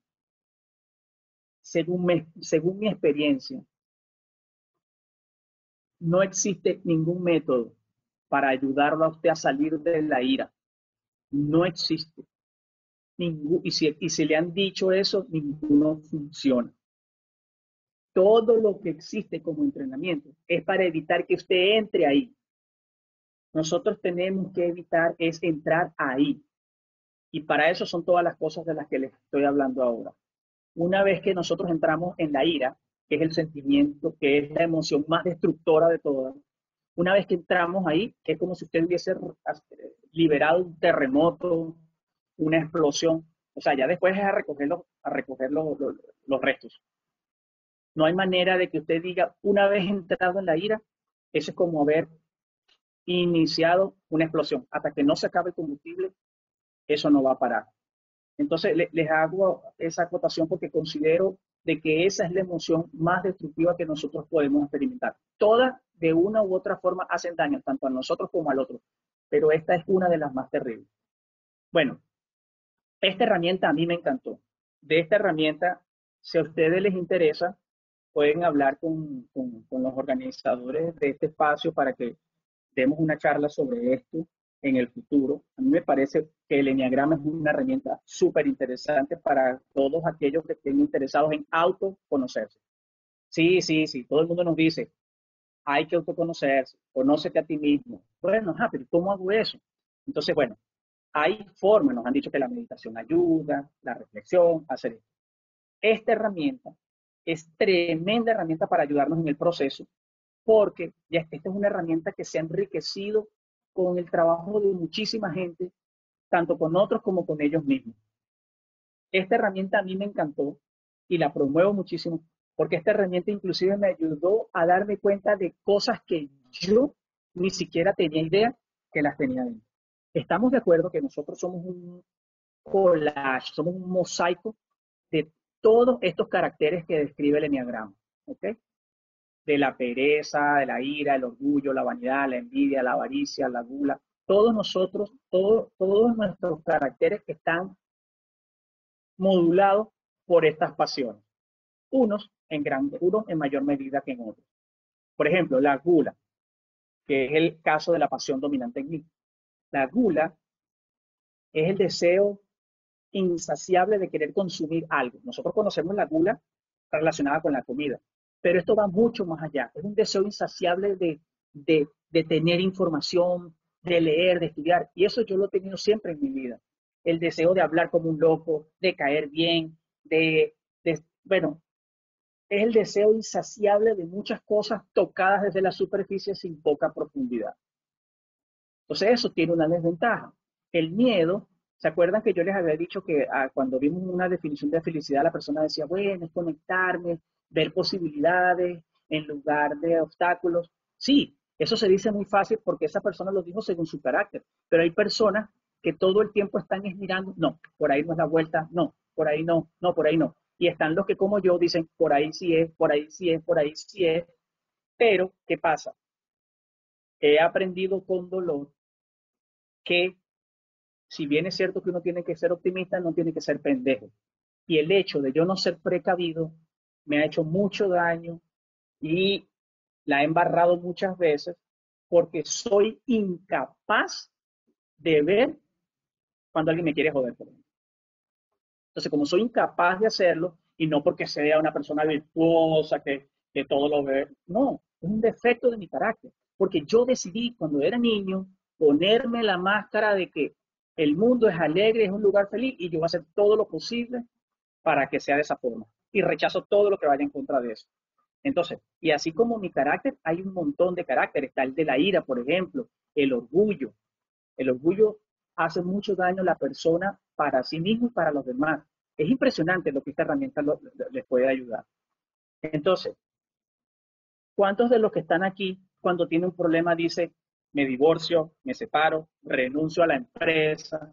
según mi experiencia, no existe ningún método para ayudarlo a usted a salir de la ira. No existe. Y si le han dicho eso, ninguno funciona. Todo lo que existe como entrenamiento es para evitar que usted entre ahí. Nosotros tenemos que evitar es entrar ahí. Y para eso son todas las cosas de las que les estoy hablando ahora. Una vez que nosotros entramos en la ira, que es el sentimiento, que es la emoción más destructora de todas, una vez que entramos ahí, es como si usted hubiese liberado un terremoto, una explosión. O sea, ya después es a recoger los restos. No hay manera de que usted diga, una vez entrado en la ira, eso es como haber iniciado una explosión. Hasta que no se acabe el combustible, eso no va a parar. Entonces, les hago esa acotación porque considero de que esa es la emoción más destructiva que nosotros podemos experimentar. Todas, de una u otra forma, hacen daño, tanto a nosotros como al otro. Pero esta es una de las más terribles. Bueno, esta herramienta a mí me encantó. De esta herramienta, si a ustedes les interesa, pueden hablar con los organizadores de este espacio para que demos una charla sobre esto en el futuro. A mí me parece que el Enneagrama es una herramienta súper interesante para todos aquellos que estén interesados en autoconocerse. Sí, todo el mundo nos dice, hay que autoconocerse, conócete a ti mismo. Bueno, pero ¿cómo hago eso? Entonces, bueno, hay formas, nos han dicho que la meditación ayuda, la reflexión, hacer esto. Esta herramienta es tremenda herramienta para ayudarnos en el proceso, porque ya esta es una herramienta que se ha enriquecido con el trabajo de muchísima gente, tanto con otros como con ellos mismos. Esta herramienta a mí me encantó y la promuevo muchísimo, porque esta herramienta inclusive me ayudó a darme cuenta de cosas que yo ni siquiera tenía idea que las tenía dentro. Estamos de acuerdo que nosotros somos un collage, somos un mosaico de todos estos caracteres que describe el Enneagrama, ¿ok? De la pereza, de la ira, el orgullo, la vanidad, la envidia, la avaricia, la gula. Todos nosotros, todos nuestros caracteres están modulados por estas pasiones. Unos en mayor medida que en otros. Por ejemplo, la gula, que es el caso de la pasión dominante en mí. La gula es el deseo insaciable de querer consumir algo. Nosotros conocemos la gula relacionada con la comida, pero esto va mucho más allá. Es un deseo insaciable de tener información, de leer, de estudiar, y eso yo lo he tenido siempre en mi vida. El deseo de hablar como un loco, de caer bien, bueno, es el deseo insaciable de muchas cosas tocadas desde la superficie sin poca profundidad. Entonces eso tiene una desventaja. El miedo, ¿se acuerdan que yo les había dicho que cuando vimos una definición de felicidad, la persona decía, bueno, es conectarme, ver posibilidades en lugar de obstáculos? Sí, eso se dice muy fácil porque esa persona lo dijo según su carácter, pero hay personas que todo el tiempo están mirando, no, por ahí no es la vuelta, no, por ahí no, no, por ahí no. Y están los que como yo dicen, por ahí sí es, por ahí sí es, por ahí sí es. Pero, ¿qué pasa? He aprendido con dolor que si bien es cierto que uno tiene que ser optimista, no tiene que ser pendejo. Y el hecho de yo no ser precavido me ha hecho mucho daño y la he embarrado muchas veces porque soy incapaz de ver cuando alguien me quiere joder, por ejemplo. Entonces, como soy incapaz de hacerlo, y no porque sea una persona virtuosa, que todo lo ve, no, es un defecto de mi carácter. Porque yo decidí cuando era niño ponerme la máscara de que el mundo es alegre, es un lugar feliz, y yo voy a hacer todo lo posible para que sea de esa forma. Y rechazo todo lo que vaya en contra de eso. Entonces, y así como mi carácter, hay un montón de carácter. Está el de la ira, por ejemplo, el orgullo. El orgullo hace mucho daño a la persona para sí mismo y para los demás. Es impresionante lo que esta herramienta les puede ayudar. Entonces, ¿cuántos de los que están aquí, cuando tienen un problema, dice, me divorcio, me separo, renuncio a la empresa?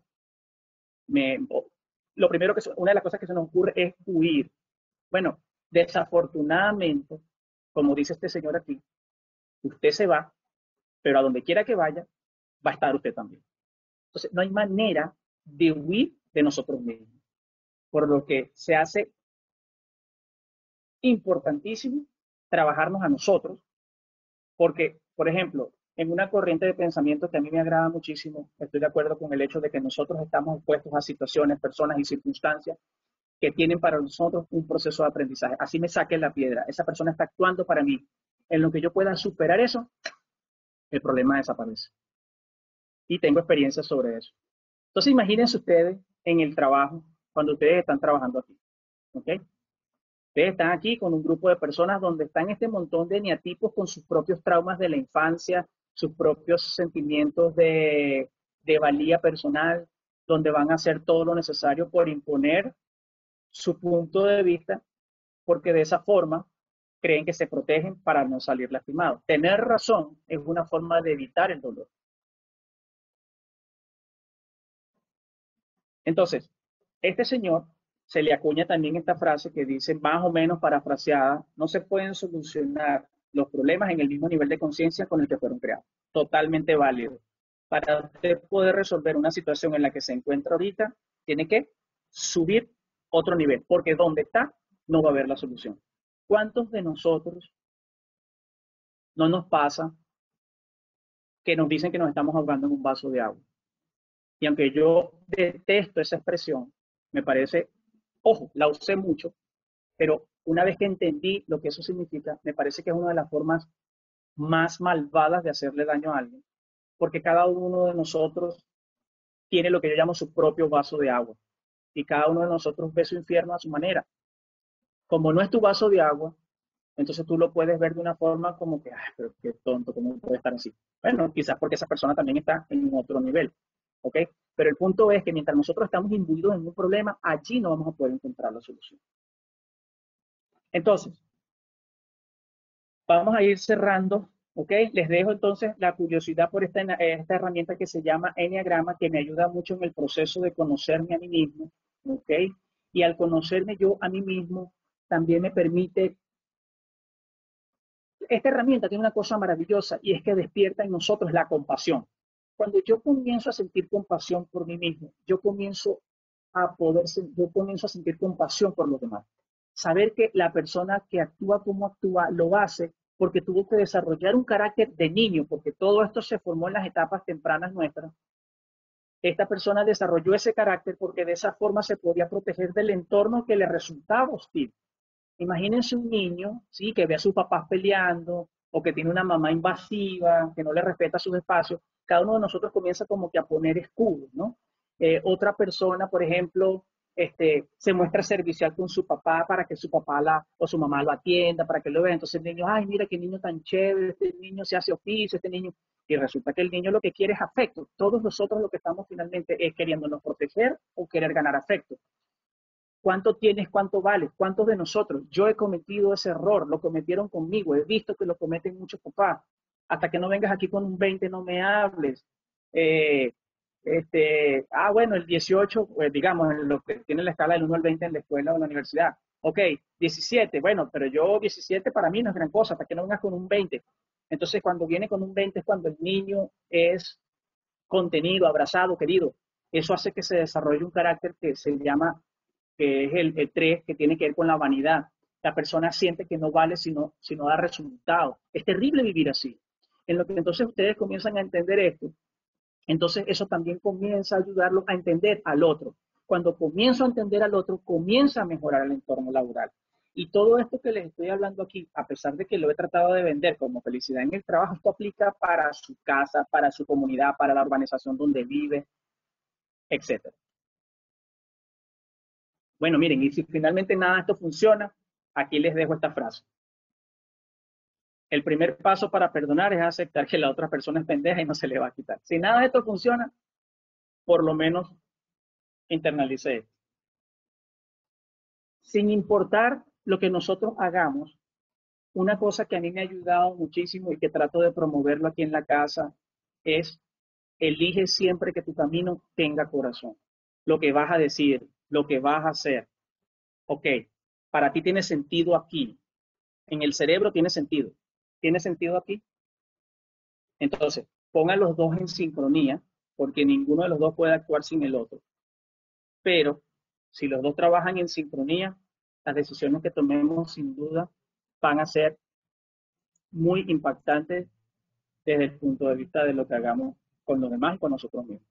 Lo primero una de las cosas que se nos ocurre es huir. Bueno, desafortunadamente, como dice este señor aquí, usted se va, pero a donde quiera que vaya, va a estar usted también. Entonces, no hay manera de huir de nosotros mismos. Por lo que se hace importantísimo trabajarnos a nosotros, porque, por ejemplo, en una corriente de pensamiento que a mí me agrada muchísimo, estoy de acuerdo con el hecho de que nosotros estamos expuestos a situaciones, personas y circunstancias que tienen para nosotros un proceso de aprendizaje. Así me saquen la piedra. Esa persona está actuando para mí. En lo que yo pueda superar eso, el problema desaparece. Y tengo experiencia sobre eso. Entonces, imagínense ustedes en el trabajo, cuando ustedes están trabajando aquí. ¿Ok? Ustedes están aquí con un grupo de personas donde están este montón de eneatipos con sus propios traumas de la infancia, sus propios sentimientos de valía personal, donde van a hacer todo lo necesario por imponer su punto de vista, porque de esa forma creen que se protegen para no salir lastimados. Tener razón es una forma de evitar el dolor. Entonces, este señor se le acuña también esta frase que dice, más o menos parafraseada, no se pueden solucionar los problemas en el mismo nivel de conciencia con el que fueron creados. Totalmente válido. Para usted poder resolver una situación en la que se encuentra ahorita, tiene que subir otro nivel, porque donde está no va a haber la solución. ¿Cuántos de nosotros no nos pasa que nos dicen que nos estamos ahogando en un vaso de agua? Y aunque yo detesto esa expresión, me parece, ojo, la usé mucho, pero una vez que entendí lo que eso significa, me parece que es una de las formas más malvadas de hacerle daño a alguien, porque cada uno de nosotros tiene lo que yo llamo su propio vaso de agua, y cada uno de nosotros ve su infierno a su manera. Como no es tu vaso de agua, entonces tú lo puedes ver de una forma como que, ay, pero qué tonto, ¿cómo puede estar así? Bueno, quizás porque esa persona también está en otro nivel, ¿ok? Pero el punto es que mientras nosotros estamos imbuidos en un problema, allí no vamos a poder encontrar la solución. Entonces, vamos a ir cerrando, ¿ok? Les dejo entonces la curiosidad por esta herramienta que se llama Enneagrama, que me ayuda mucho en el proceso de conocerme a mí mismo, ¿ok? Y al conocerme yo a mí mismo, también me permite. Esta herramienta tiene una cosa maravillosa y es que despierta en nosotros la compasión. Cuando yo comienzo a sentir compasión por mí mismo, yo comienzo a sentir compasión por los demás. Saber que la persona que actúa como actúa lo hace porque tuvo que desarrollar un carácter de niño, porque todo esto se formó en las etapas tempranas nuestras. Esta persona desarrolló ese carácter porque de esa forma se podía proteger del entorno que le resultaba hostil. Imagínense un niño, ¿sí? Que ve a sus papás peleando o que tiene una mamá invasiva, que no le respeta sus espacios. Cada uno de nosotros comienza como que a poner escudos, ¿no? Otra persona, por ejemplo, se muestra servicial con su papá para que su papá o su mamá lo atienda, para que lo vea. Entonces el niño, ay, mira qué niño tan chévere, este niño se hace oficio, este niño. Y resulta que el niño lo que quiere es afecto. Todos nosotros lo que estamos finalmente es queriéndonos proteger o querer ganar afecto. ¿Cuánto tienes? ¿Cuánto vales? ¿Cuántos de nosotros? Yo he cometido ese error, lo cometieron conmigo, he visto que lo cometen muchos papás. Hasta que no vengas aquí con un 20 no me hables. Bueno, el 18, pues, digamos, en lo que tiene la escala del 1 al 20 en la escuela o en la universidad. Ok, 17, bueno, pero yo 17 para mí no es gran cosa, hasta que no vengas con un 20. Entonces, cuando viene con un 20 es cuando el niño es contenido, abrazado, querido. Eso hace que se desarrolle un carácter que se llama, que es el 3, que tiene que ver con la vanidad. La persona siente que no vale si no da resultados. Es terrible vivir así. En lo que entonces ustedes comienzan a entender esto, entonces eso también comienza a ayudarlos a entender al otro. Cuando comienzo a entender al otro, comienza a mejorar el entorno laboral. Y todo esto que les estoy hablando aquí, a pesar de que lo he tratado de vender como felicidad en el trabajo, esto aplica para su casa, para su comunidad, para la urbanización donde vive, etc. Bueno, miren, y si finalmente nada de esto funciona, aquí les dejo esta frase. El primer paso para perdonar es aceptar que la otra persona es pendeja y no se le va a quitar. Si nada de esto funciona, por lo menos Internalicé. Sin importar lo que nosotros hagamos, una cosa que a mí me ha ayudado muchísimo y que trato de promoverlo aquí en la casa es: elige siempre que tu camino tenga corazón. Lo que vas a decir, lo que vas a hacer. Ok, para ti tiene sentido aquí. En el cerebro tiene sentido. ¿Tiene sentido aquí? Entonces, pongan los dos en sincronía, porque ninguno de los dos puede actuar sin el otro. Pero si los dos trabajan en sincronía, las decisiones que tomemos sin duda van a ser muy impactantes desde el punto de vista de lo que hagamos con los demás y con nosotros mismos.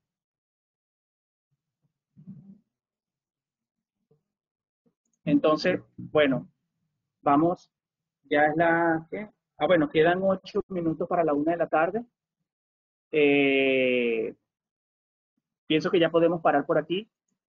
Entonces, bueno, vamos, ya es la, ¿qué? Bueno, quedan 8 minutos para la 1 de la tarde. Pienso que ya podemos parar por aquí.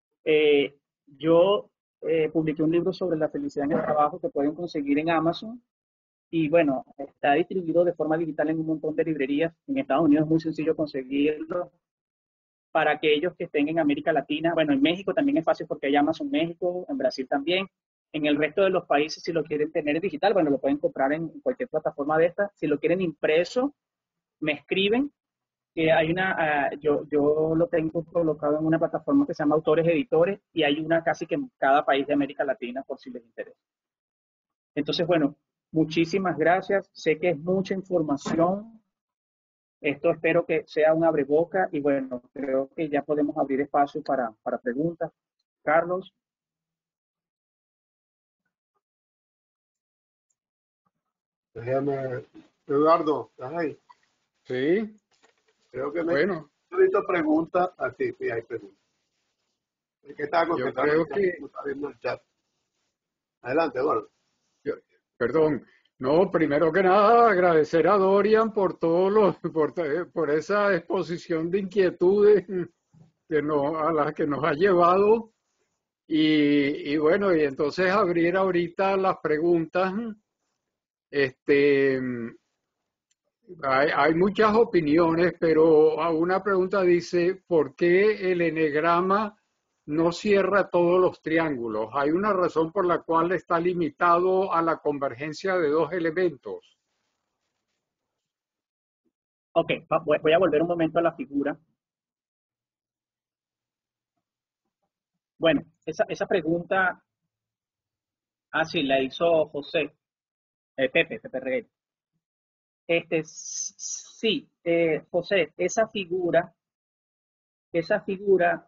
Yo publiqué un libro sobre la felicidad en el trabajo que pueden conseguir en Amazon. Y bueno, está distribuido de forma digital en un montón de librerías. En Estados Unidos es muy sencillo conseguirlo. Para aquellos que estén en América Latina, bueno, en México también es fácil porque hay Amazon México, en Brasil también. En el resto de los países, si lo quieren tener digital, bueno, lo pueden comprar en cualquier plataforma de estas. Si lo quieren impreso, me escriben. Hay una, yo lo tengo colocado en una plataforma que se llama Autores Editores y hay una casi que en cada país de América Latina por si les interesa. Entonces, bueno, muchísimas gracias. Sé que es mucha información. Esto espero que sea un abreboca y bueno, creo que ya podemos abrir espacio para preguntas. Carlos. Déjame, Eduardo, ¿estás ahí? Sí, Creo que me bueno, he visto preguntas. Ah, sí, sí, hay preguntas. Es que estaba yo contestando creo el chat, que, no estaba viendo el chat. Adelante, Eduardo. yo- perdón, no, primero que nada agradecer a Dorian por por esa exposición de inquietudes a las que nos ha llevado y bueno, y entonces abrir ahorita las preguntas. Este, hay muchas opiniones, pero a una pregunta dice, ¿por qué el enegrama no cierra todos los triángulos? ¿Hay una razón por la cual está limitado a la convergencia de dos elementos? Ok, voy a volver un momento a la figura. Bueno, esa pregunta, sí, la hizo José, Pepe Regueiro. Sí, José, esa figura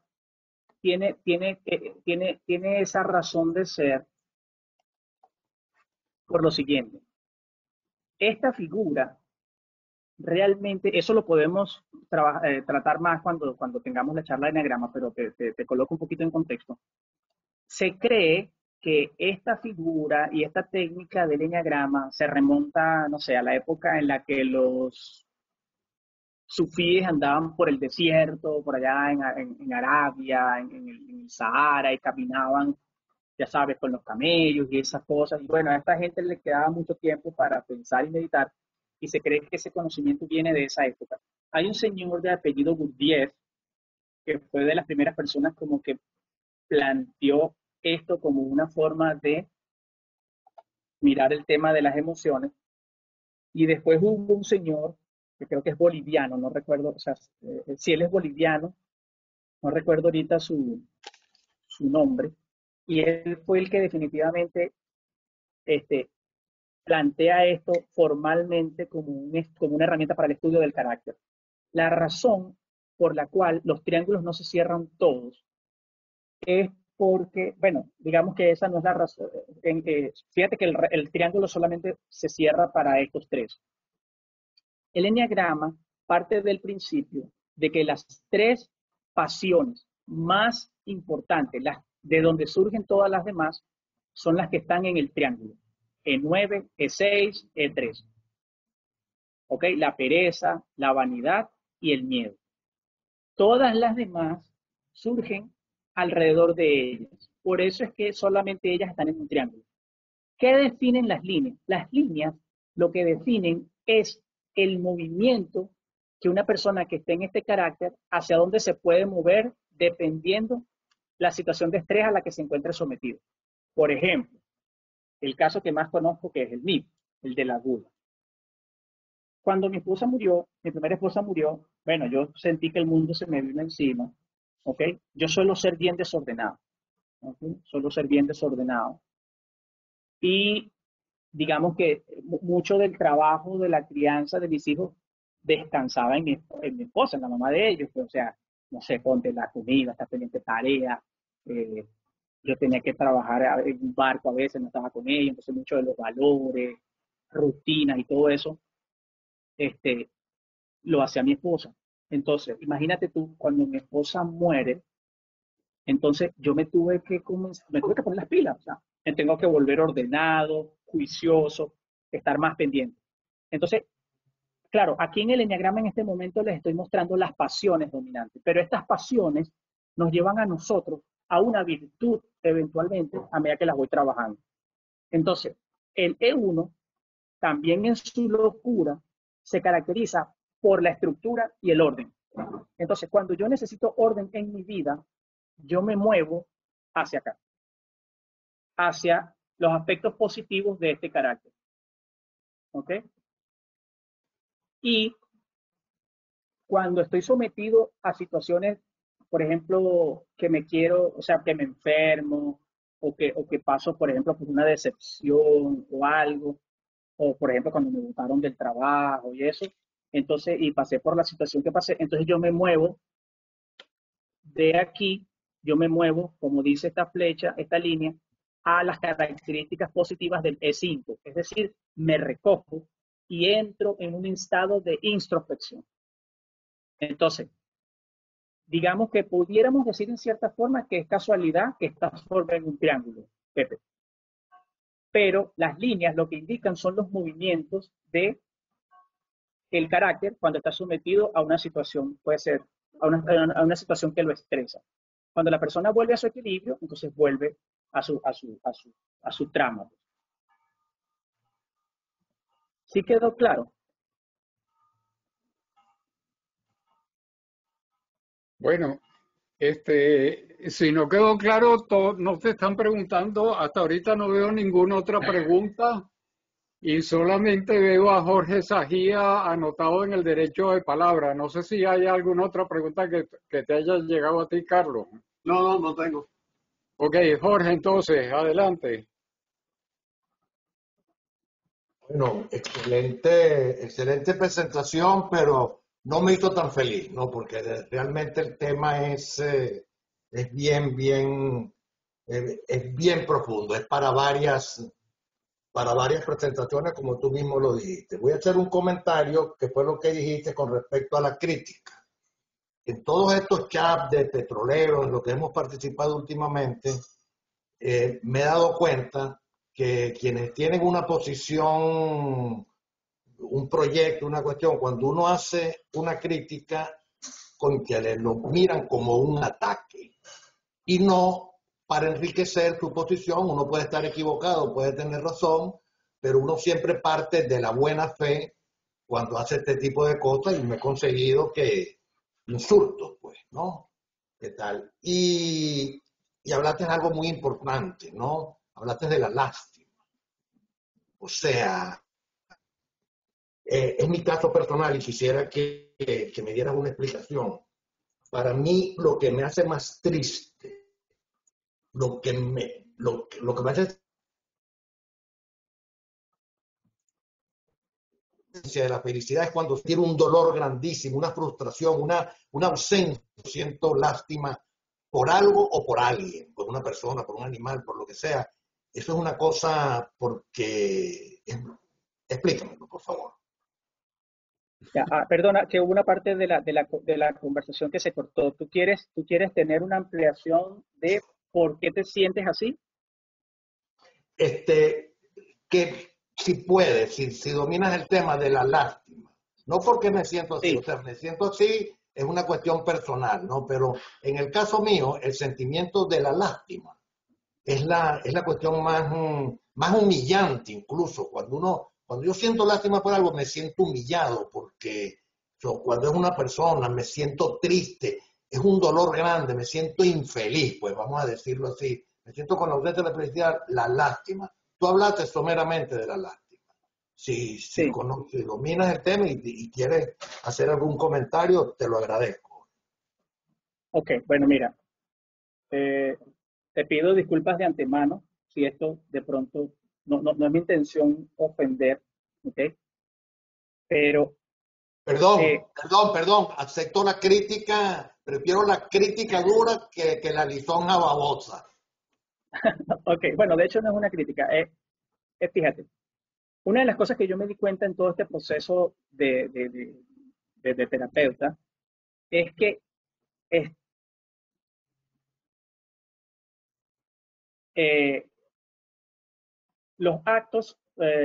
tiene esa razón de ser por lo siguiente. Esta figura realmente, eso lo podemos tratar más cuando tengamos la charla de eneagrama, pero te coloco un poquito en contexto. Se cree que esta figura y esta técnica del eneagrama se remonta, no sé, a la época en la que los sufíes andaban por el desierto, por allá en Arabia, en el Sahara, y caminaban, ya sabes, con los camellos y esas cosas. Y bueno, a esta gente le quedaba mucho tiempo para pensar y meditar, y se cree que ese conocimiento viene de esa época. Hay un señor de apellido Gurdjieff, que fue de las primeras personas como que planteó esto como una forma de mirar el tema de las emociones. Y después hubo un señor, que creo que es boliviano, no recuerdo, o sea, si él es boliviano, no recuerdo ahorita su nombre, y él fue el que definitivamente este, plantea esto formalmente como una herramienta para el estudio del carácter. La razón por la cual los triángulos no se cierran todos es porque, bueno, digamos que esa no es la razón. Fíjate que el triángulo solamente se cierra para estos tres. El eneagrama parte del principio de que las tres pasiones más importantes, las de donde surgen todas las demás, son las que están en el triángulo. E9, E6, E3. ¿Ok? La pereza, la vanidad y el miedo. Todas las demás surgen alrededor de ellas. Por eso es que solamente ellas están en un triángulo. ¿Qué definen las líneas? Las líneas lo que definen es el movimiento que una persona que esté en este carácter, hacia dónde se puede mover dependiendo la situación de estrés a la que se encuentre sometido. Por ejemplo, el caso que más conozco, que es el mío, el de la gula. Cuando mi esposa murió, mi primera esposa murió, bueno, yo sentí que el mundo se me vino encima, ¿ok? Yo suelo ser bien desordenado, ¿ok? Suelo ser bien desordenado. Y digamos que mucho del trabajo de la crianza de mis hijos descansaba en mi esposa, en la mamá de ellos, pues, o sea, no sé, ponte la comida, estar pendiente de tarea, yo tenía que trabajar en un barco a veces, no estaba con ellos, entonces mucho de los valores, rutinas y todo eso, lo hacía mi esposa. Entonces, imagínate tú, cuando mi esposa muere, entonces yo me tuve que poner las pilas, o sea, me tengo que volver ordenado, juicioso, estar más pendiente. Entonces, claro, aquí en el enneagrama en este momento les estoy mostrando las pasiones dominantes, pero estas pasiones nos llevan a nosotros a una virtud eventualmente a medida que las voy trabajando. Entonces, el E1 también en su locura se caracteriza por la estructura y el orden. Entonces, cuando yo necesito orden en mi vida, yo me muevo hacia acá, hacia los aspectos positivos de este carácter. ¿Ok? Y cuando estoy sometido a situaciones, por ejemplo, que me quiero, o sea, que me enfermo, o que paso, por ejemplo, por una decepción o algo, o por ejemplo, cuando me botaron del trabajo y eso, entonces, y pasé por la situación que pasé, entonces yo me muevo de aquí, yo me muevo, como dice esta flecha, esta línea, a las características positivas del E5, es decir, me recojo y entro en un estado de introspección. Entonces, digamos que pudiéramos decir en cierta forma que es casualidad que estas formen un triángulo, Pepe. Pero las líneas lo que indican son los movimientos de el carácter cuando está sometido a una situación, puede ser a una situación que lo estresa. Cuando la persona vuelve a su equilibrio, entonces vuelve a su trama. ¿Sí quedó claro? Bueno, si no quedó claro, no te están preguntando, hasta ahorita no veo ninguna otra pregunta y solamente veo a Jorge Sajía anotado en el derecho de palabra. No sé si hay alguna otra pregunta que te haya llegado a ti, Carlos. No tengo. Ok, Jorge, entonces, adelante. Bueno, excelente presentación, pero no me hizo tan feliz, ¿no? Porque realmente el tema es bien profundo, es para varias presentaciones, como tú mismo lo dijiste. Voy a hacer un comentario que fue lo que dijiste con respecto a la crítica. En todos estos chats de petroleros, en los que hemos participado últimamente, me he dado cuenta que quienes tienen una posición, un proyecto, una cuestión, cuando uno hace una crítica, con que lo miran como un ataque y no para enriquecer su posición. Uno puede estar equivocado, puede tener razón, pero uno siempre parte de la buena fe cuando hace este tipo de cosas, y me he conseguido que insultos, pues, ¿no? ¿Qué tal? Y hablaste de algo muy importante, ¿no? Hablaste de la lástima. O sea, es mi caso personal y quisiera que me dieras una explicación. Para mí, lo que me hace más triste, lo que me hace de la felicidad es cuando tiene un dolor grandísimo, una frustración, una ausencia, siento lástima por algo o por alguien, por una persona, por un animal, por lo que sea. Eso es una cosa porque... Explícamelo, por favor. Ya, perdona, que hubo una parte de la conversación que se cortó. ¿Tú quieres tener una ampliación de por qué te sientes así? Que si puedes, si dominas el tema de la lástima, no porque me siento así, Sí. o sea, me siento así, es una cuestión personal, ¿no? Pero en el caso mío, el sentimiento de la lástima es la cuestión más humillante incluso. Cuando yo siento lástima por algo, me siento humillado porque cuando es una persona, me siento triste. es un dolor grande, me siento infeliz, pues vamos a decirlo así. Me siento con la ausencia de la felicidad, la lástima. Tú hablaste someramente de la lástima. Si Sí, dominas el tema y quieres hacer algún comentario, te lo agradezco. ok, bueno, mira, te pido disculpas de antemano si esto de pronto no es mi intención ofender, ¿ok? Pero, Perdón, acepto la crítica, prefiero la crítica dura que la lisonja babosa. ok, bueno, de hecho no es una crítica, fíjate, una de las cosas que yo me di cuenta en todo este proceso de terapeuta es que es, eh, los actos,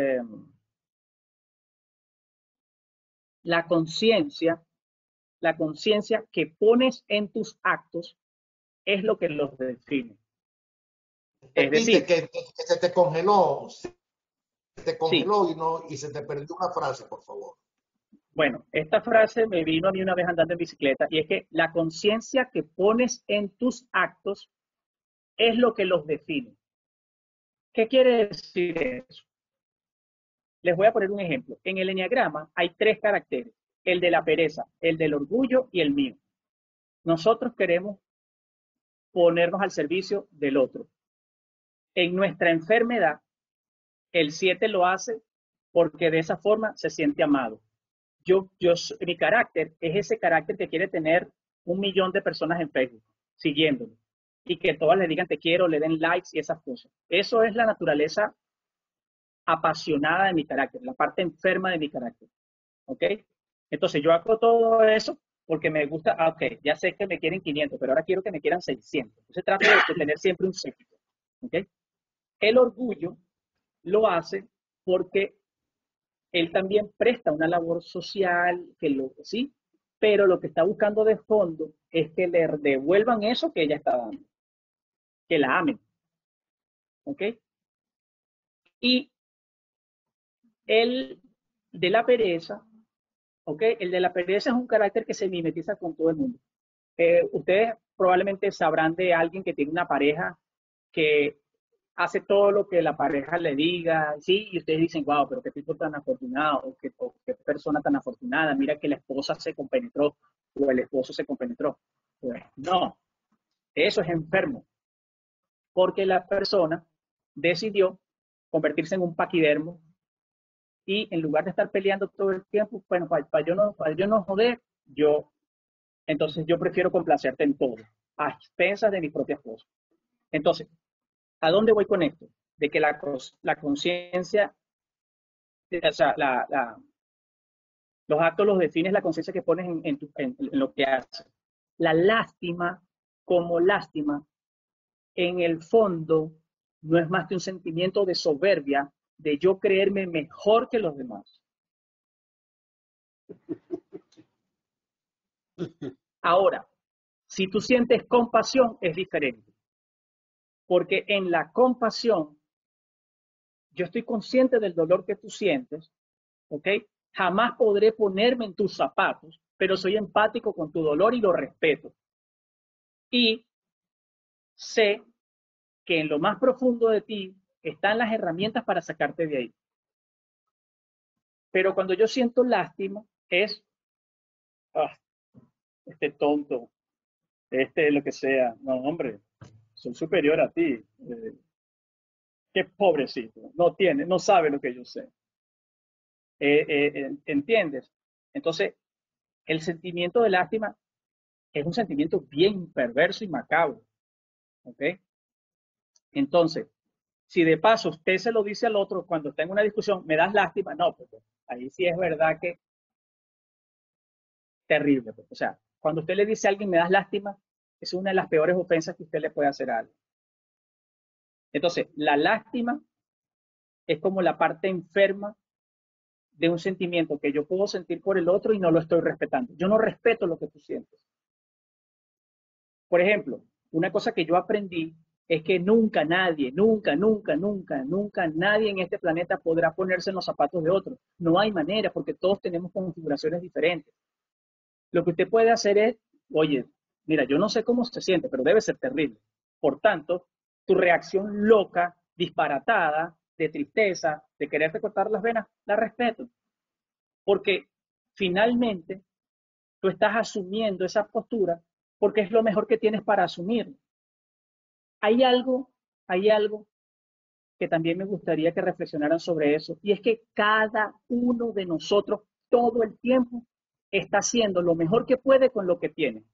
la conciencia, la conciencia que pones en tus actos es lo que los define. Es Repite decir, que se te congeló, sí, y se te perdió una frase, por favor. bueno, esta frase me vino a mí una vez andando en bicicleta y es que la conciencia que pones en tus actos es lo que los define. ¿Qué quiere decir eso? Les voy a poner un ejemplo. En el eneagrama hay 3 caracteres: el de la pereza, el del orgullo y el mío. Nosotros queremos ponernos al servicio del otro. En nuestra enfermedad, el 7 lo hace porque de esa forma se siente amado. Mi carácter es ese carácter que quiere tener 1.000.000 de personas en Facebook siguiéndolo y que todas le digan te quiero, le den likes y esas cosas. Eso es la naturaleza apasionada de mi carácter, la parte enferma de mi carácter. ¿Ok? Entonces yo hago todo eso porque me gusta, ok, ya sé que me quieren 500, pero ahora quiero que me quieran 600. Entonces trato de tener siempre un séquito. ¿Ok? El orgullo lo hace porque él también presta una labor social, sí, pero lo que está buscando de fondo es que le devuelvan eso que ella está dando, que la amen. ¿Ok? Y el de la pereza, ¿ok? El de la pereza es un carácter que se mimetiza con todo el mundo. Ustedes probablemente sabrán de alguien que tiene una pareja que hace todo lo que la pareja le diga, sí, y ustedes dicen, wow, pero qué tipo tan afortunado, o qué persona tan afortunada, mira que la esposa se compenetró, o el esposo se compenetró. Pues no, eso es enfermo, porque la persona decidió convertirse en un paquidermo y en lugar de estar peleando todo el tiempo, bueno, para yo no joder, entonces yo prefiero complacerte en todo, a expensas de mis propias cosas. Entonces, ¿a dónde voy con esto? De que la conciencia, o sea, los actos los defines la conciencia que pones en lo que haces. La lástima, como lástima, en el fondo, no es más que un sentimiento de soberbia, de yo creerme mejor que los demás. Ahora, si tú sientes compasión, es diferente. Porque en la compasión, yo estoy consciente del dolor que tú sientes, ¿ok? Jamás podré ponerme en tus zapatos, pero soy empático con tu dolor y lo respeto. Y sé que en lo más profundo de ti están las herramientas para sacarte de ahí. Pero cuando yo siento lástima, es, ah, este tonto, lo que sea. No, hombre, soy superior a ti. Qué pobrecito, no sabe lo que yo sé. ¿Entiendes? Entonces, el sentimiento de lástima es un sentimiento bien perverso y macabro. ¿Ok? Entonces, si de paso usted se lo dice al otro cuando está en una discusión, me das lástima, no, pues ahí sí es verdad que terrible. Pues. O sea, cuando usted le dice a alguien, me das lástima, es una de las peores ofensas que usted le puede hacer a alguien. Entonces, la lástima es como la parte enferma de un sentimiento que yo puedo sentir por el otro y no lo estoy respetando. Yo no respeto lo que tú sientes. Por ejemplo, una cosa que yo aprendí es que nunca nadie, nunca nadie en este planeta podrá ponerse en los zapatos de otro. No hay manera porque todos tenemos configuraciones diferentes. Lo que usted puede hacer es, oye, Mira, yo no sé cómo se siente, pero debe ser terrible. Por tanto, tu reacción loca, disparatada, de tristeza, de quererte cortar las venas, la respeto. Porque finalmente tú estás asumiendo esa postura porque es lo mejor que tienes para asumirlo. Hay algo que también me gustaría que reflexionaran sobre eso, y es que cada uno de nosotros todo el tiempo está haciendo lo mejor que puede con lo que tiene.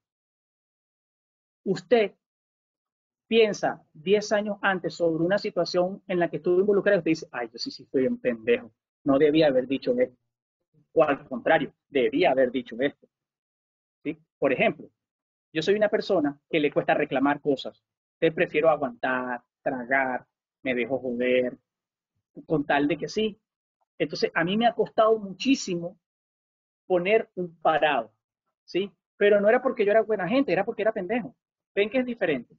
Usted piensa 10 años antes sobre una situación en la que estuvo involucrado y usted dice, ay, yo sí estoy un pendejo, no debía haber dicho esto, o al contrario, debía haber dicho esto. ¿Sí? Por ejemplo, yo soy una persona que le cuesta reclamar cosas. Te prefiero aguantar, tragar, me dejo joder, con tal de que sí. Entonces, a mí me ha costado muchísimo poner un parado, ¿sí? Pero no era porque yo era buena gente, era porque era pendejo. ¿Ven que es diferente?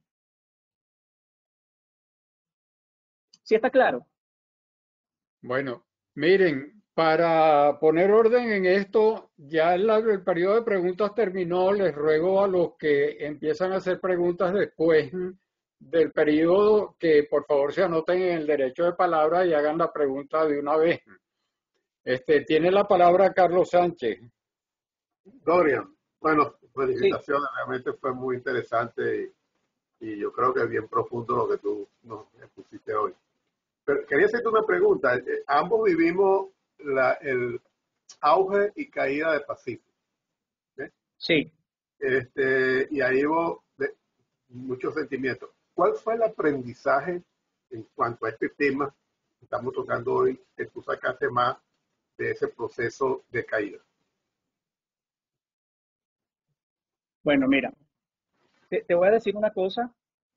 ¿Sí está claro? Bueno, miren, para poner orden en esto, ya el periodo de preguntas terminó. Les ruego a los que empiezan a hacer preguntas después del periodo que por favor se anoten en el derecho de palabra y hagan la pregunta de una vez. Tiene la palabra Carlos Sánchez. Dorian, bueno, felicitaciones, Sí. realmente fue muy interesante y yo creo que es bien profundo lo que tú nos expusiste hoy. Pero quería hacerte una pregunta. Ambos vivimos el auge y caída de Pacífico. Sí. Y ahí hubo muchos sentimientos. ¿Cuál fue el aprendizaje en cuanto a este tema que estamos tocando hoy, que tú sacaste más de ese proceso de caída? Bueno, mira, te voy a decir una cosa,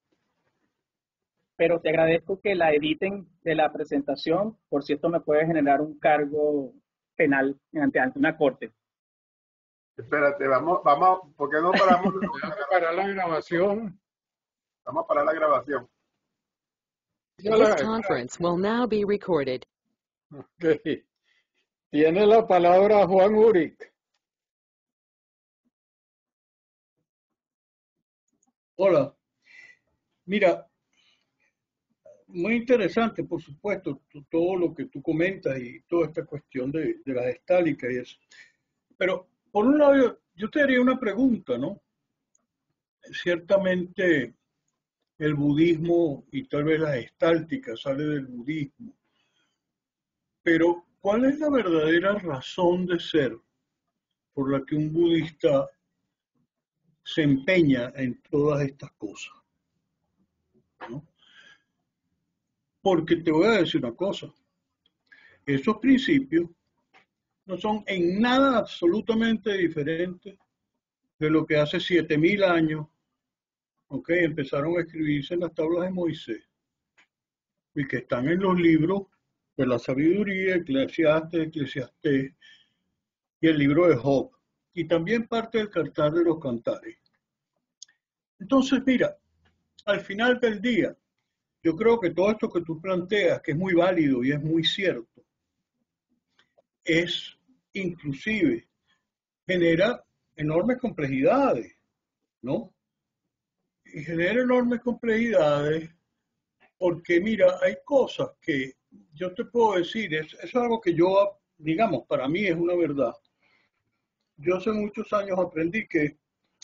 pero te agradezco que la editen de la presentación, por si esto me puede generar un cargo penal ante una corte. Espérate, vamos, ¿por qué no paramos? Vamos a parar la grabación. Vamos a parar la grabación. This conference will now be recorded. Okay. Tiene la palabra Juan Uric. Hola. Mira, muy interesante, por supuesto, todo lo que tú comentas y toda esta cuestión de la gestálica y eso. Pero, por un lado, yo te haría una pregunta, ¿no? Ciertamente, el budismo y tal vez la gestáltica sale del budismo. Pero, ¿cuál es la verdadera razón de ser por la que un budista se empeña en todas estas cosas? ¿No? Porque te voy a decir una cosa, esos principios no son en nada absolutamente diferentes de lo que hace 7.000 años, empezaron a escribirse en las tablas de Moisés y que están en los libros de la sabiduría, Eclesiastés y el libro de Job, y también parte del Cantar de los Cantares. Entonces, mira, al final del día, yo creo que todo esto que tú planteas, que es muy válido y es muy cierto, es inclusive, genera enormes complejidades, ¿no? Y genera enormes complejidades porque, mira, hay cosas que yo te puedo decir, es algo que yo, digamos, para mí es una verdad. Yo hace muchos años aprendí que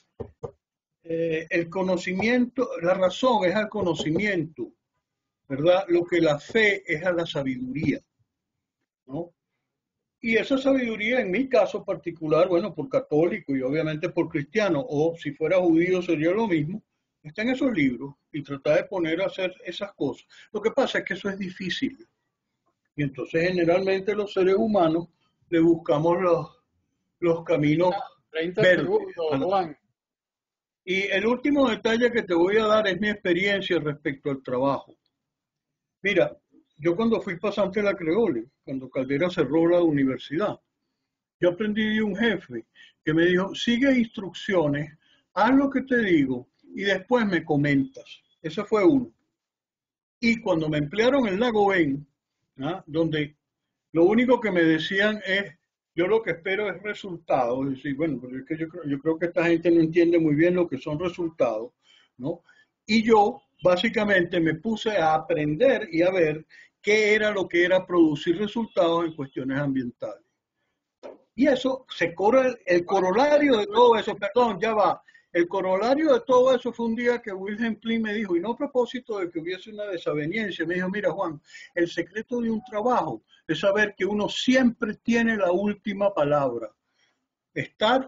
el conocimiento, la razón es al conocimiento, ¿verdad? Lo que la fe es a la sabiduría, ¿no? Y esa sabiduría, en mi caso particular, bueno, por católico y obviamente por cristiano, o si fuera judío sería lo mismo, está en esos libros y tratar de poner a hacer esas cosas. Lo que pasa es que eso es difícil. Y entonces generalmente los seres humanos le buscamos los caminos 30 verdes. segundos, Juan. Y el último detalle que te voy a dar es mi experiencia respecto al trabajo. Mira, yo cuando fui pasante de la Creole, cuando Caldera cerró la universidad, yo aprendí de un jefe que me dijo, sigue instrucciones, haz lo que te digo y después me comentas. Ese fue uno. Y cuando me emplearon en Lago Ben, donde lo único que me decían es, yo lo que espero es resultados. Es decir, bueno, pero es que yo creo que esta gente no entiende muy bien lo que son resultados, ¿no? Y yo básicamente me puse a aprender y a ver qué era lo que era producir resultados en cuestiones ambientales. Y eso se corre, el corolario de todo eso, perdón, ya va. El corolario de todo eso fue un día que Wilhelm Klein me dijo, y no a propósito de que hubiese una desaveniencia, me dijo, mira Juan, el secreto de un trabajo es saber que uno siempre tiene la última palabra. Estar.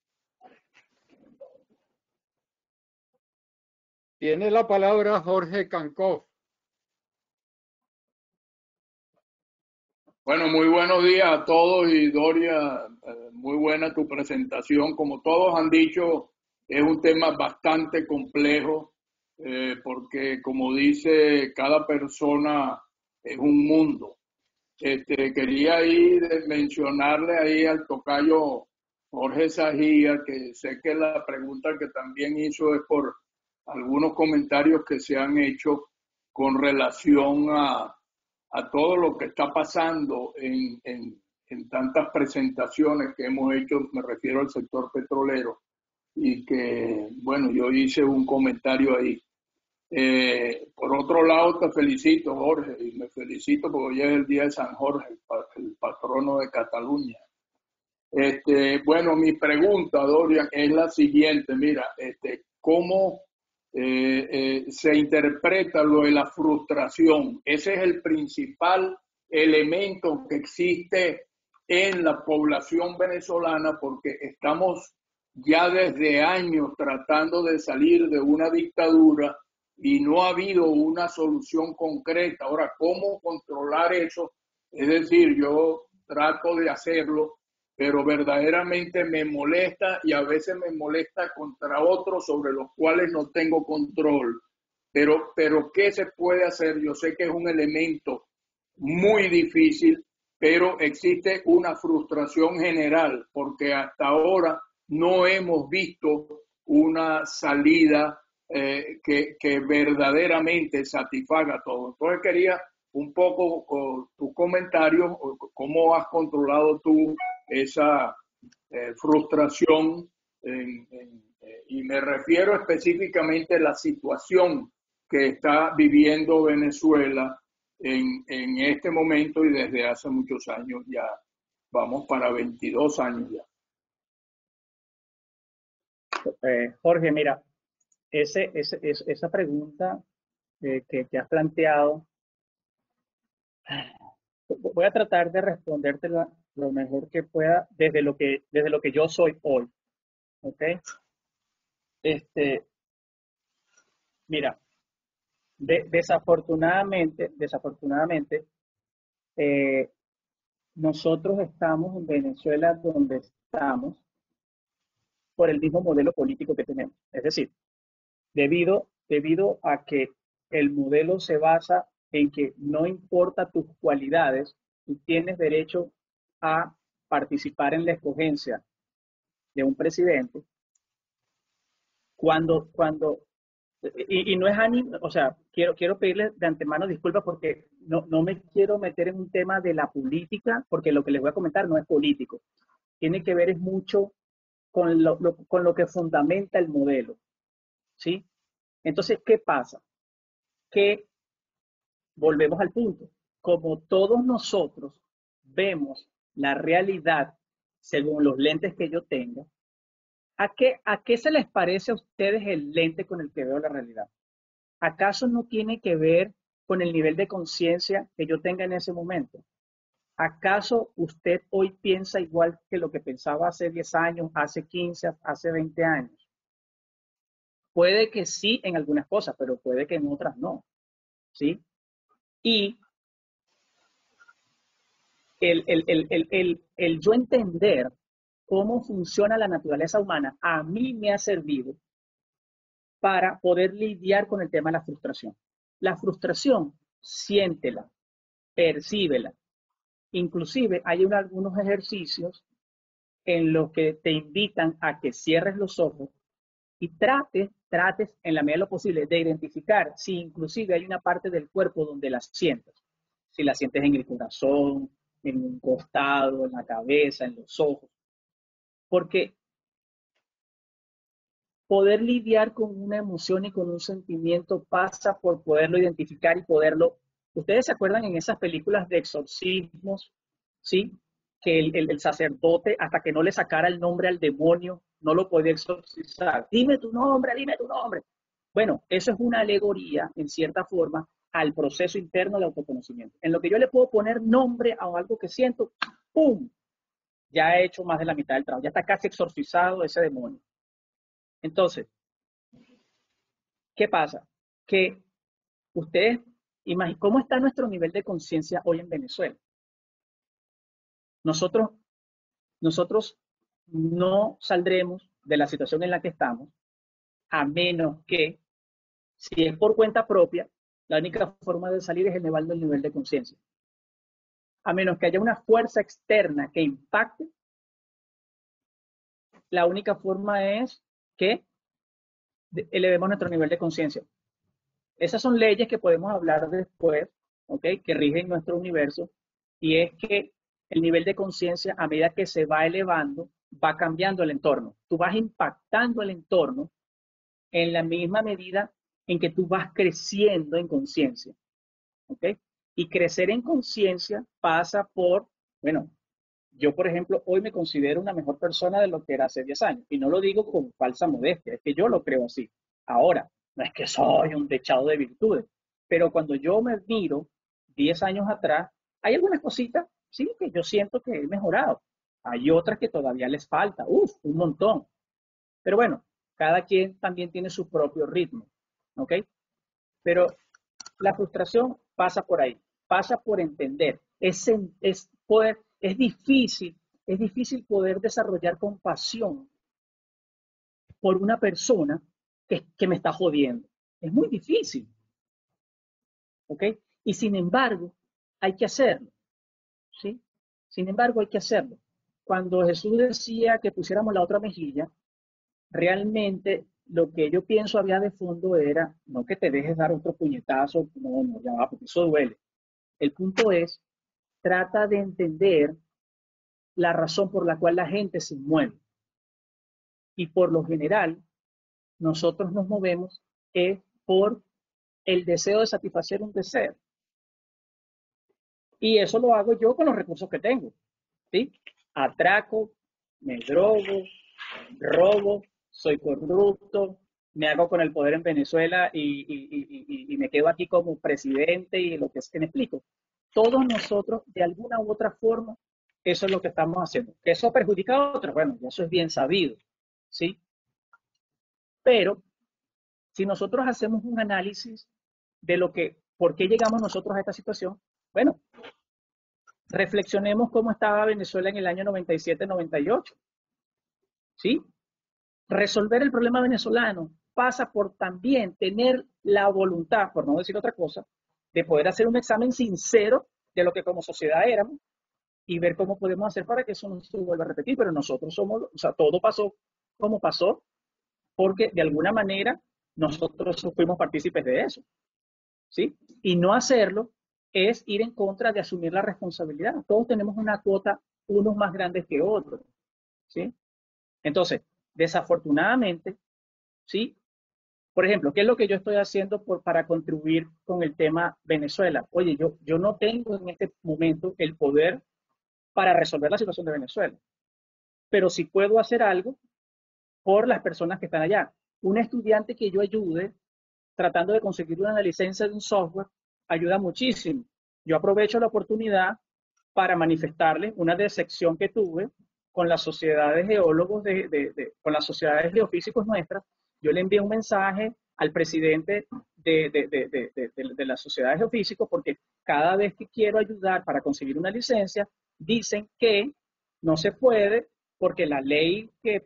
Tiene la palabra Jorge Cancoff. Bueno, muy buenos días a todos y Doria, muy buena tu presentación. Como todos han dicho, es un tema bastante complejo porque, como dice, cada persona es un mundo. Quería mencionarle ahí al tocayo Jorge Sajía, que sé que la pregunta que también hizo es por algunos comentarios que se han hecho con relación a todo lo que está pasando en tantas presentaciones que hemos hecho, me refiero al sector petrolero, y que, bueno, yo hice un comentario ahí. Por otro lado, te felicito, Jorge, y me felicito porque hoy es el día de San Jorge, el patrono de Cataluña. Bueno, mi pregunta, Dorian, es la siguiente. Mira, ¿cómo se interpreta lo de la frustración? Ese es el principal elemento que existe en la población venezolana porque estamos ya desde años tratando de salir de una dictadura y no ha habido una solución concreta. Ahora, ¿cómo controlar eso? Es decir, yo trato de hacerlo, pero verdaderamente me molesta y a veces me molesta contra otros sobre los cuales no tengo control. Pero ¿qué se puede hacer? Yo sé que es un elemento muy difícil, pero existe una frustración general porque hasta ahora no hemos visto una salida que verdaderamente satisfaga todo. Entonces quería un poco tus comentarios, cómo has controlado tú esa frustración y me refiero específicamente a la situación que está viviendo Venezuela en este momento y desde hace muchos años ya. Vamos para 22 años ya. Jorge, mira, esa pregunta que has planteado, voy a tratar de respondértela lo mejor que pueda desde lo que yo soy hoy. ¿Ok? Mira, desafortunadamente, nosotros estamos en Venezuela donde estamos por el mismo modelo político que tenemos. Es decir, debido a que el modelo se basa en que no importa tus cualidades, tú tienes derecho a participar en la escogencia de un presidente. Y no es ánimo, o sea, quiero pedirle de antemano disculpas porque no me quiero meter en un tema de la política, porque lo que les voy a comentar no es político. Tiene que ver es mucho con lo que fundamenta el modelo, ¿sí? Entonces, ¿qué pasa? Que volvemos al punto. Como todos nosotros vemos la realidad según los lentes que yo tenga, ¿a qué se les parece a ustedes el lente con el que veo la realidad? ¿Acaso no tiene que ver con el nivel de conciencia que yo tenga en ese momento? ¿Acaso usted hoy piensa igual que lo que pensaba hace 10 años, hace 15, hace 20 años? Puede que sí en algunas cosas, pero puede que en otras no, ¿sí? Y el yo entender cómo funciona la naturaleza humana a mí me ha servido para poder lidiar con el tema de la frustración. La frustración, siéntela, percíbela. Inclusive hay algunos ejercicios en los que te invitan a que cierres los ojos y trates en la medida de lo posible de identificar si inclusive hay una parte del cuerpo donde la sientes. Si la sientes en el corazón, en un costado, en la cabeza, en los ojos. Porque poder lidiar con una emoción y con un sentimiento pasa por poderlo identificar y poderlo... ¿Ustedes se acuerdan en esas películas de exorcismos, sí? Que el sacerdote, hasta que no le sacara el nombre al demonio, no lo podía exorcizar. Dime tu nombre, dime tu nombre. Bueno, eso es una alegoría, en cierta forma, al proceso interno de autoconocimiento. En lo que yo le puedo poner nombre a algo que siento, ¡pum! Ya he hecho más de la mitad del trabajo. Ya está casi exorcizado ese demonio. Entonces, ¿qué pasa? Que ustedes, imaginen, ¿cómo está nuestro nivel de conciencia hoy en Venezuela? Nosotros no saldremos de la situación en la que estamos, a menos que, si es por cuenta propia, la única forma de salir es elevando el nivel de conciencia. A menos que haya una fuerza externa que impacte, la única forma es que elevemos nuestro nivel de conciencia. Esas son leyes que podemos hablar después, ¿ok? Que rigen nuestro universo, y es que el nivel de conciencia, a medida que se va elevando, va cambiando el entorno. Tú vas impactando el entorno en la misma medida en que tú vas creciendo en conciencia, ¿ok? Y crecer en conciencia pasa por, bueno, yo, por ejemplo, hoy me considero una mejor persona de lo que era hace 10 años. Y no lo digo con falsa modestia, es que yo lo creo así. Ahora, no es que soy un techado de virtudes, pero cuando yo me miro 10 años atrás, hay algunas cositas, sí, que yo siento que he mejorado. Hay otras que todavía les falta, un montón. Pero bueno, cada quien también tiene su propio ritmo, ¿ok? Pero la frustración pasa por ahí, pasa por entender. Es difícil poder desarrollar compasión por una persona que me está jodiendo. Es muy difícil, ¿ok? Y sin embargo, hay que hacerlo, ¿sí? Sin embargo, hay que hacerlo. Cuando Jesús decía que pusiéramos la otra mejilla, realmente lo que yo pienso había de fondo era, no que te dejes dar otro puñetazo, no, ya va, porque eso duele. El punto es, trata de entender la razón por la cual la gente se mueve. Y por lo general, nosotros nos movemos por el deseo de satisfacer un deseo. Y eso lo hago yo con los recursos que tengo, ¿sí? Atraco, me drogo, robo, soy corrupto, me hago con el poder en Venezuela y me quedo aquí como presidente y lo que es que me explico. Todos nosotros, de alguna u otra forma, eso es lo que estamos haciendo. ¿Que eso perjudica a otros? Bueno, eso es bien sabido, ¿sí? Pero si nosotros hacemos un análisis de por qué llegamos nosotros a esta situación, bueno, reflexionemos cómo estaba Venezuela en el año 97-98, ¿sí? Resolver el problema venezolano pasa por también tener la voluntad, por no decir otra cosa, de poder hacer un examen sincero de lo que como sociedad éramos y ver cómo podemos hacer para que eso no se vuelva a repetir. Pero nosotros somos, o sea, todo pasó como pasó, porque de alguna manera nosotros fuimos partícipes de eso, ¿sí? Y no hacerlo es ir en contra de asumir la responsabilidad. Todos tenemos una cuota, unos más grandes que otros, ¿sí? Entonces, desafortunadamente, ¿sí? Por ejemplo, ¿qué es lo que yo estoy haciendo para contribuir con el tema Venezuela? Oye, yo no tengo en este momento el poder para resolver la situación de Venezuela, pero sí puedo hacer algo por las personas que están allá. Un estudiante que yo ayude tratando de conseguir una licencia de un software ayuda muchísimo. Yo aprovecho la oportunidad para manifestarles una decepción que tuve con las sociedades geólogos, con las sociedades geofísicos nuestras. Yo le envié un mensaje al presidente de las sociedades geofísicos porque cada vez que quiero ayudar para conseguir una licencia, dicen que no se puede porque la ley que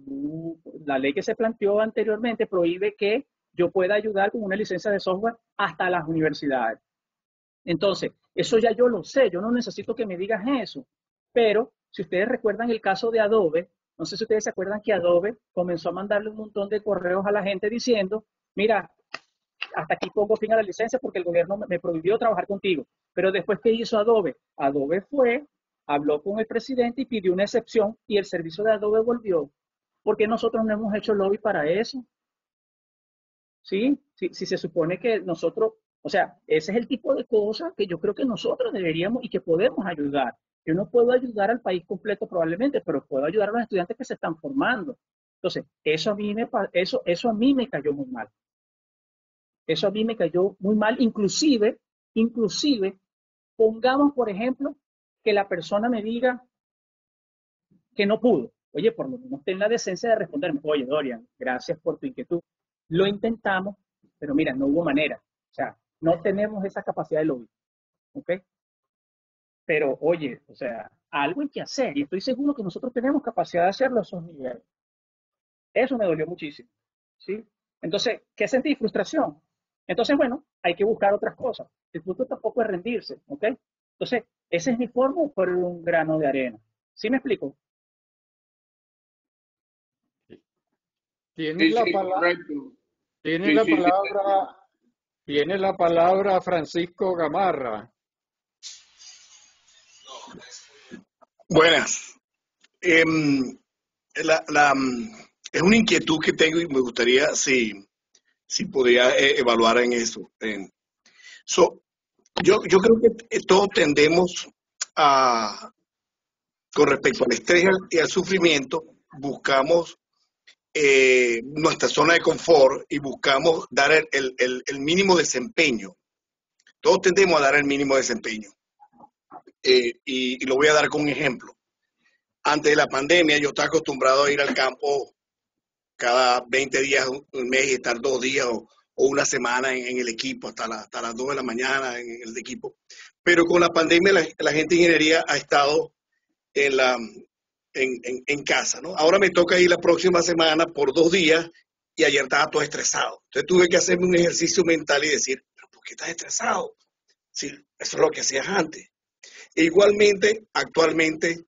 se planteó anteriormente prohíbe que yo pueda ayudar con una licencia de software hasta las universidades. Entonces, eso ya yo lo sé, yo no necesito que me digas eso. Pero, si ustedes recuerdan el caso de Adobe, no sé si ustedes se acuerdan que Adobe comenzó a mandarle un montón de correos a la gente diciendo, mira, hasta aquí pongo fin a la licencia porque el gobierno me prohibió trabajar contigo. Pero después, ¿qué hizo Adobe? Adobe fue, habló con el presidente y pidió una excepción y el servicio de Adobe volvió. ¿Por qué nosotros no hemos hecho lobby para eso? ¿Sí? Si se supone que nosotros, o sea, ese es el tipo de cosas que yo creo que nosotros deberíamos y que podemos ayudar. Yo no puedo ayudar al país completo probablemente, pero puedo ayudar a los estudiantes que se están formando. Entonces, eso a mí me cayó muy mal. Eso a mí me cayó muy mal, inclusive, pongamos, por ejemplo, que la persona me diga que no pudo. Oye, por lo menos ten la decencia de responderme. Oye, Dorian, gracias por tu inquietud. Lo intentamos, pero mira, no hubo manera. O sea, no tenemos esa capacidad de lobby. ¿Ok? Pero, oye, o sea, algo hay que hacer. Y estoy seguro que nosotros tenemos capacidad de hacerlo a esos niveles. Eso me dolió muchísimo. ¿Sí? Entonces, ¿qué sentí? Frustración. Entonces, bueno, hay que buscar otras cosas. El punto tampoco es rendirse. ¿Ok? Entonces, esa es mi forma por un grano de arena. ¿Sí me explico? Tiene la palabra, tiene la palabra Francisco Gamarra. Buenas. Es una inquietud que tengo y me gustaría si podría evaluar en eso. Yo creo que todos tendemos con respecto al estrés y al sufrimiento, buscamos nuestra zona de confort y buscamos dar el mínimo desempeño. Todos tendemos a dar el mínimo desempeño. Y lo voy a dar con un ejemplo. Antes de la pandemia yo estaba acostumbrado a ir al campo cada 20 días, un mes, y estar 2 días o una semana en el equipo, hasta las 2 de la mañana en el equipo. Pero con la pandemia la gente de ingeniería ha estado en casa, ¿no? Ahora me toca ir la próxima semana por 2 días y ayer estaba todo estresado. Entonces tuve que hacerme un ejercicio mental y decir, ¿pero por qué estás estresado? Sí, eso es lo que hacías antes. E igualmente, actualmente,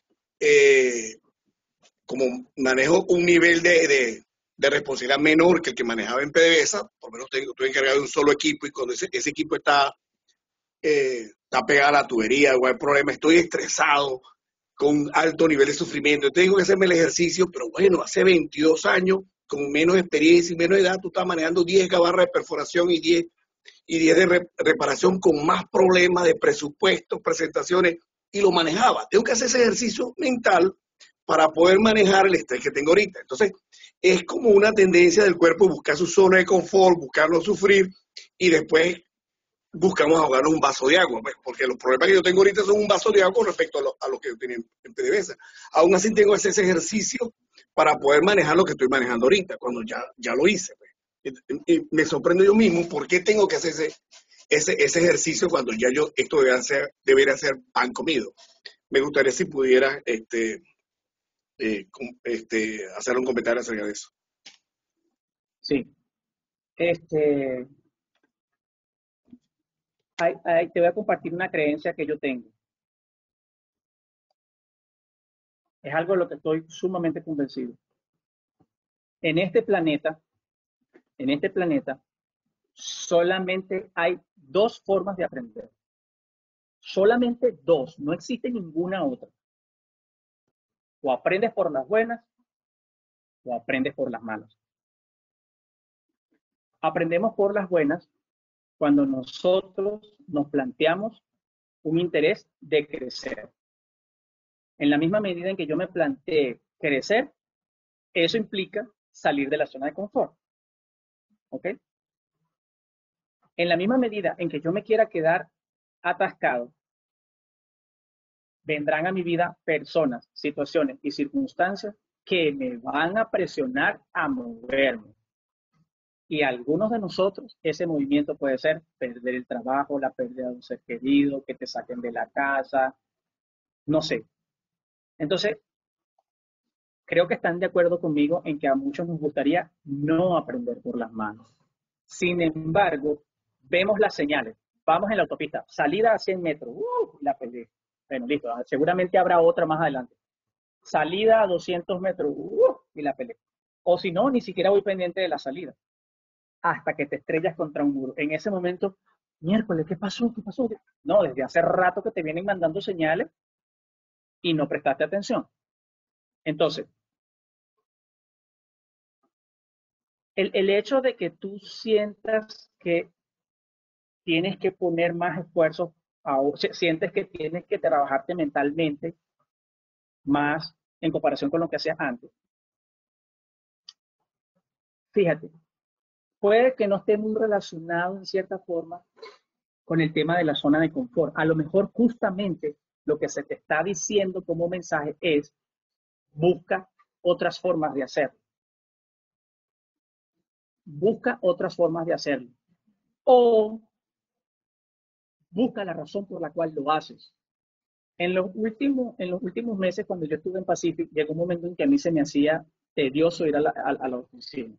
como manejo un nivel de responsabilidad menor que el que manejaba en PDVSA, por lo menos estoy encargado de un solo equipo y cuando ese equipo está pegado a la tubería o hay problema, estoy estresado, con alto nivel de sufrimiento. Tengo que hacerme el ejercicio, pero bueno, hace 22 años, con menos experiencia y menos edad, tú estás manejando 10 gabarras de perforación y 10 de reparación con más problemas de presupuestos, presentaciones, y lo manejaba. Tengo que hacer ese ejercicio mental para poder manejar el estrés que tengo ahorita. Entonces, es como una tendencia del cuerpo buscar su zona de confort, buscar no sufrir, y después buscamos ahogarnos un vaso de agua, porque los problemas que yo tengo ahorita son un vaso de agua con respecto a lo que yo tenía en PDVSA. Aún así tengo que hacer ese ejercicio para poder manejar lo que estoy manejando ahorita, cuando ya lo hice. Y me sorprendo yo mismo por qué tengo que hacer ese ejercicio cuando ya esto debería ser pan comido. Me gustaría si pudiera hacer un comentario acerca de eso. Sí. Te voy a compartir una creencia que yo tengo. Es algo de lo que estoy sumamente convencido. En este planeta, solamente hay 2 formas de aprender. Solamente 2, no existe ninguna otra. O aprendes por las buenas o aprendes por las malas. Aprendemos por las buenas cuando nosotros nos planteamos un interés de crecer. En la misma medida en que yo me planteé crecer, eso implica salir de la zona de confort. ¿Ok? En la misma medida en que yo me quiera quedar atascado, vendrán a mi vida personas, situaciones y circunstancias que me van a presionar a moverme. Y algunos de nosotros, ese movimiento puede ser perder el trabajo, la pérdida de un ser querido, que te saquen de la casa, no sé. Entonces, creo que están de acuerdo conmigo en que a muchos nos gustaría no aprender por las manos. Sin embargo, vemos las señales. Vamos en la autopista, salida a 100 metros, la peleé. Bueno, listo, seguramente habrá otra más adelante. Salida a 200 metros, y la peleé. O si no, ni siquiera voy pendiente de la salida. hasta que te estrellas contra un muro. En ese momento, miércoles, ¿qué pasó? ¿Qué pasó? No, desde hace rato que te vienen mandando señales y no prestaste atención. Entonces, el hecho de que tú sientas que tienes que poner más esfuerzo, sientes que tienes que trabajarte mentalmente más en comparación con lo que hacías antes. Fíjate, puede que no esté muy relacionado en cierta forma con el tema de la zona de confort. A lo mejor justamente lo que se te está diciendo como mensaje es busca otras formas de hacerlo. Busca otras formas de hacerlo. O busca la razón por la cual lo haces. En los últimos meses, cuando yo estuve en Pacific, llegó un momento en que a mí se me hacía tedioso ir a la oficina.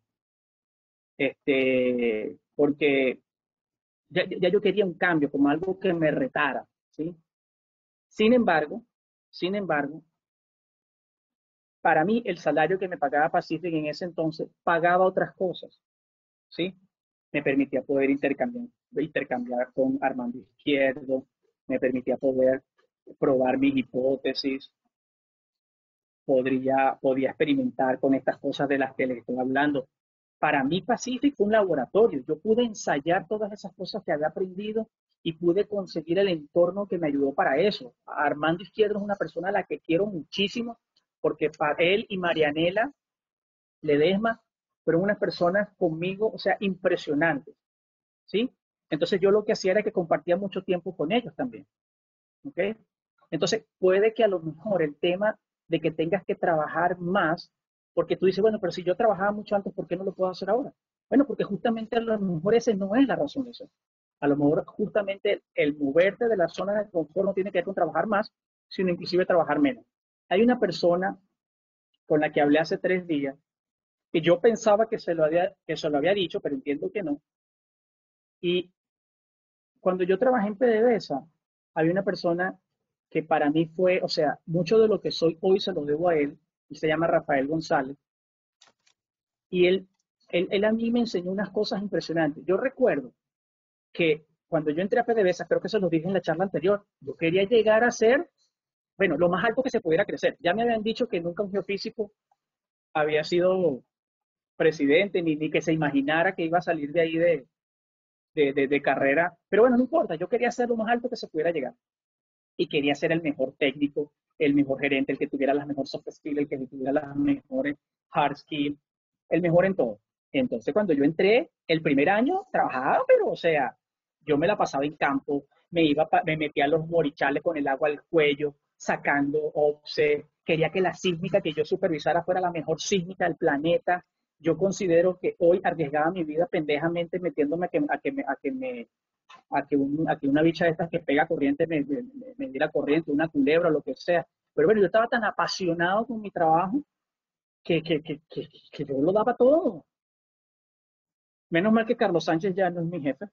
Porque ya yo quería un cambio, como algo que me retara, ¿sí? Sin embargo, para mí el salario que me pagaba Pacific en ese entonces pagaba otras cosas, ¿sí? Me permitía poder intercambiar con Armando Izquierdo, me permitía poder probar mis hipótesis, podía experimentar con estas cosas de las que les estoy hablando. Para mí Pacific fue un laboratorio. Yo pude ensayar todas esas cosas que había aprendido y pude conseguir el entorno que me ayudó para eso. Armando Izquierdo es una persona a la que quiero muchísimo porque para él y Marianela Ledesma fueron unas personas conmigo, o sea, impresionantes, ¿sí? Entonces yo lo que hacía era que compartía mucho tiempo con ellos también, ¿ok? Entonces puede que a lo mejor el tema de que tengas que trabajar más, porque tú dices, bueno, pero si yo trabajaba mucho antes, ¿por qué no lo puedo hacer ahora? Bueno, porque justamente a lo mejor ese no es la razón de eso. A lo mejor justamente el moverte de la zona de confort no tiene que ver con trabajar más, sino inclusive trabajar menos. Hay una persona con la que hablé hace 3 días que yo pensaba que se lo había dicho, pero entiendo que no. Y cuando yo trabajé en PDVSA, había una persona que para mí fue, o sea, mucho de lo que soy hoy se lo debo a él, y se llama Rafael González, y él a mí me enseñó unas cosas impresionantes. Yo recuerdo que cuando yo entré a PDVSA, creo que se lo dije en la charla anterior, yo quería llegar a ser, bueno, lo más alto que se pudiera crecer. Ya me habían dicho que nunca un geofísico había sido presidente, ni que se imaginara que iba a salir de ahí de carrera, pero bueno, no importa, yo quería ser lo más alto que se pudiera llegar y quería ser el mejor técnico, el mejor gerente, el que tuviera las mejores soft skills, el que tuviera las mejores hard skills, el mejor en todo. Entonces cuando yo entré, el primer año trabajaba, pero o sea, yo me la pasaba en campo, me metía a los morichales con el agua al cuello, sacando offset, quería que la sísmica que yo supervisara fuera la mejor sísmica del planeta. Yo considero que hoy arriesgaba mi vida pendejamente metiéndome a que una bicha de estas que pega corriente me diera corriente, una culebra, lo que sea. Pero bueno, yo estaba tan apasionado con mi trabajo que yo lo daba todo. Menos mal que Carlos Sánchez ya no es mi jefe.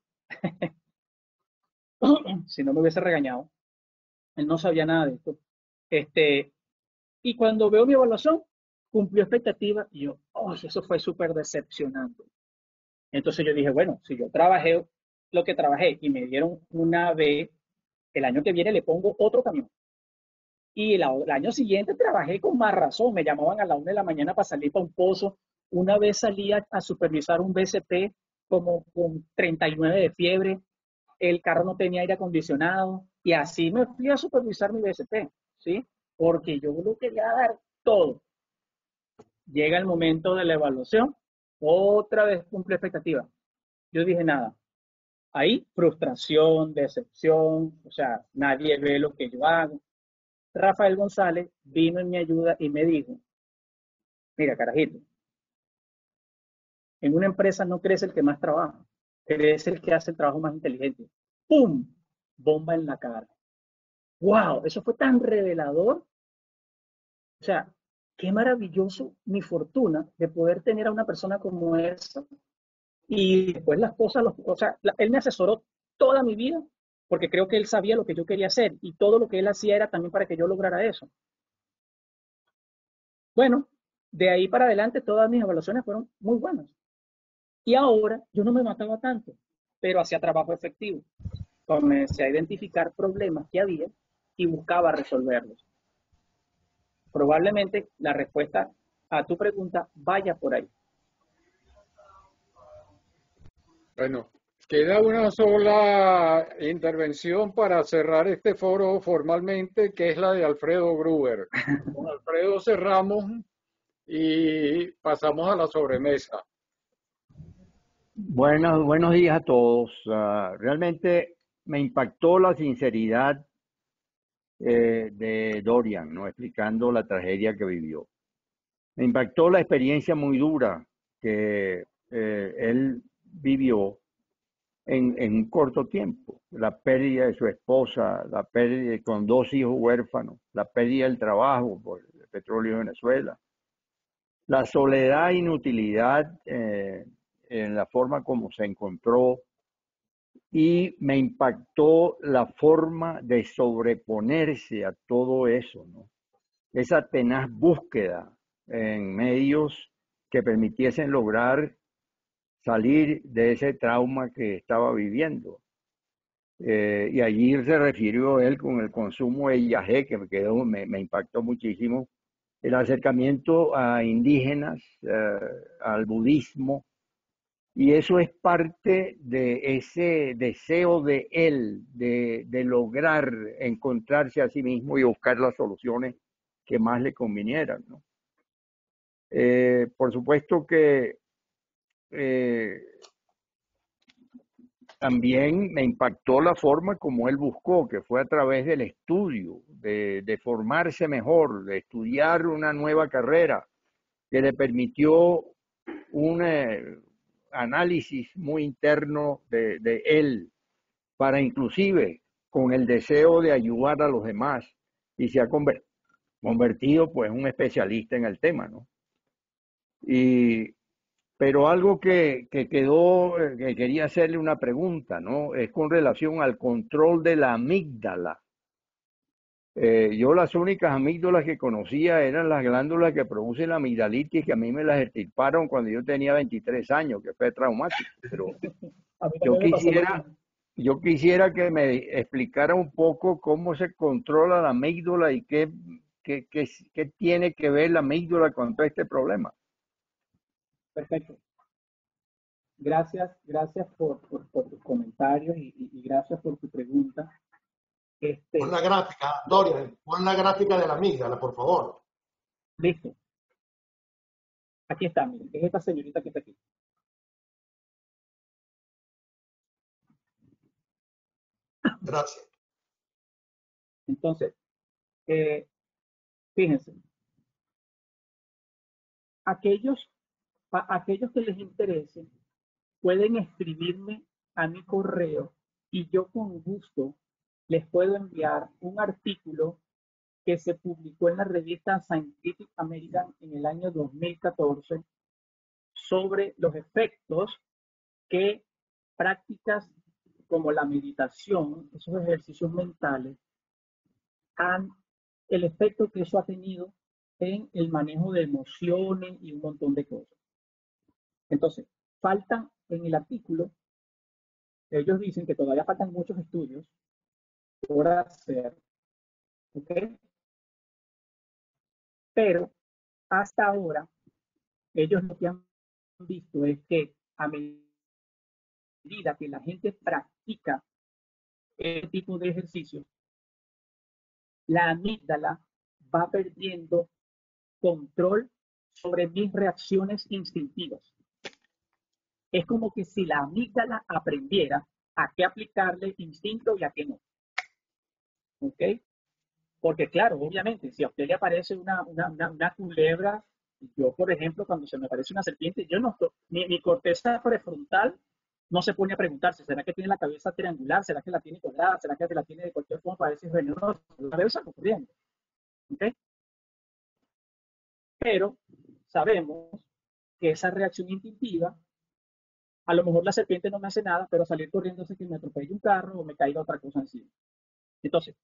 Si no me hubiese regañado. Él no sabía nada de esto. Y cuando veo mi evaluación, cumplió expectativas y yo, oh, eso fue súper decepcionante. Entonces yo dije, bueno, si yo trabajé lo que trabajé y me dieron una B, el año que viene le pongo otro camión. Y el año siguiente trabajé con más razón. Me llamaban a la 1 de la mañana para salir para un pozo. Una vez salí a supervisar un BCP como con 39 de fiebre. El carro no tenía aire acondicionado. Y así me fui a supervisar mi BCP, ¿sí? Porque yo lo quería dar todo. Llega el momento de la evaluación. Otra vez cumple expectativa. Yo dije nada. Ahí frustración, decepción. O sea, nadie ve lo que yo hago. Rafael González vino en mi ayuda y me dijo, mira, carajito, en una empresa no crece el que más trabaja, crece el que hace el trabajo más inteligente. ¡Pum! Bomba en la cara. ¡Wow! Eso fue tan revelador. O sea, qué maravilloso mi fortuna de poder tener a una persona como esa. Y después las cosas, o sea, él me asesoró toda mi vida porque creo que él sabía lo que yo quería hacer y todo lo que él hacía era también para que yo lograra eso. Bueno, de ahí para adelante todas mis evaluaciones fueron muy buenas. Y ahora yo no me mataba tanto, pero hacía trabajo efectivo. Comencé a identificar problemas que había y buscaba resolverlos. Probablemente la respuesta a tu pregunta vaya por ahí. Bueno, queda una sola intervención para cerrar este foro formalmente, que es la de Alfredo Gruber. Con Alfredo cerramos y pasamos a la sobremesa. Buenos días a todos. Realmente me impactó la sinceridad de Dorian, ¿no? Explicando la tragedia que vivió. Me impactó la experiencia muy dura que él vivió en un corto tiempo. La pérdida de su esposa, la pérdida con 2 hijos huérfanos, la pérdida del trabajo por el petróleo de Venezuela, la soledad e inutilidad en la forma como se encontró, y me impactó la forma de sobreponerse a todo eso, ¿no? Esa tenaz búsqueda en medios que permitiesen lograr salir de ese trauma que estaba viviendo. Y allí se refirió él con el consumo de yagé, que me impactó muchísimo, el acercamiento a indígenas, al budismo, y eso es parte de ese deseo de él de lograr encontrarse a sí mismo y buscar las soluciones que más le convinieran, ¿no? Por supuesto que también me impactó la forma como él buscó, que fue a través del estudio, de formarse mejor, de estudiar una nueva carrera, que le permitió un análisis muy interno de él, para inclusive con el deseo de ayudar a los demás, y se ha convertido pues en un especialista en el tema, ¿no? Pero algo que quedó, que quería hacerle una pregunta, ¿no? Es con relación al control de la amígdala. Yo las únicas amígdalas que conocía eran las glándulas que producen la amigdalitis, que a mí me las extirparon cuando yo tenía 23 años, que fue traumático. Pero yo quisiera que me explicara un poco cómo se controla la amígdala y qué tiene que ver la amígdala con todo este problema. Perfecto. Gracias por tus comentarios y gracias por tu pregunta. Pon la gráfica, Dorian, pon la gráfica de la amígdala, por favor. Listo. Aquí está, miren, es esta señorita que está aquí. Gracias. Entonces, fíjense, aquellos que les interese pueden escribirme a mi correo y yo con gusto les puedo enviar un artículo que se publicó en la revista Scientific American en el año 2014 sobre los efectos que prácticas como la meditación, esos ejercicios mentales, el efecto que eso ha tenido en el manejo de emociones y un montón de cosas. Entonces, faltan en el artículo, ellos dicen que todavía faltan muchos estudios por hacer, ¿ok? Pero hasta ahora, ellos lo que han visto es que a medida que la gente practica este tipo de ejercicios, la amígdala va perdiendo control sobre mis reacciones instintivas. Es como que si la amígdala aprendiera a qué aplicarle instinto y a qué no. ¿Ok? Porque claro, obviamente, si a usted le aparece una culebra, yo por ejemplo, cuando se me aparece una serpiente, yo no, mi corteza prefrontal no se pone a preguntarse, ¿será que tiene la cabeza triangular? ¿Será que la tiene cuadrada? ¿Será que la tiene de cualquier forma para decir venenosa? La veo saco corriendo. ¿Ok? Pero sabemos que esa reacción instintiva, a lo mejor la serpiente no me hace nada, pero salir corriendo hace que me atropelle un carro o me caiga otra cosa encima. Entonces,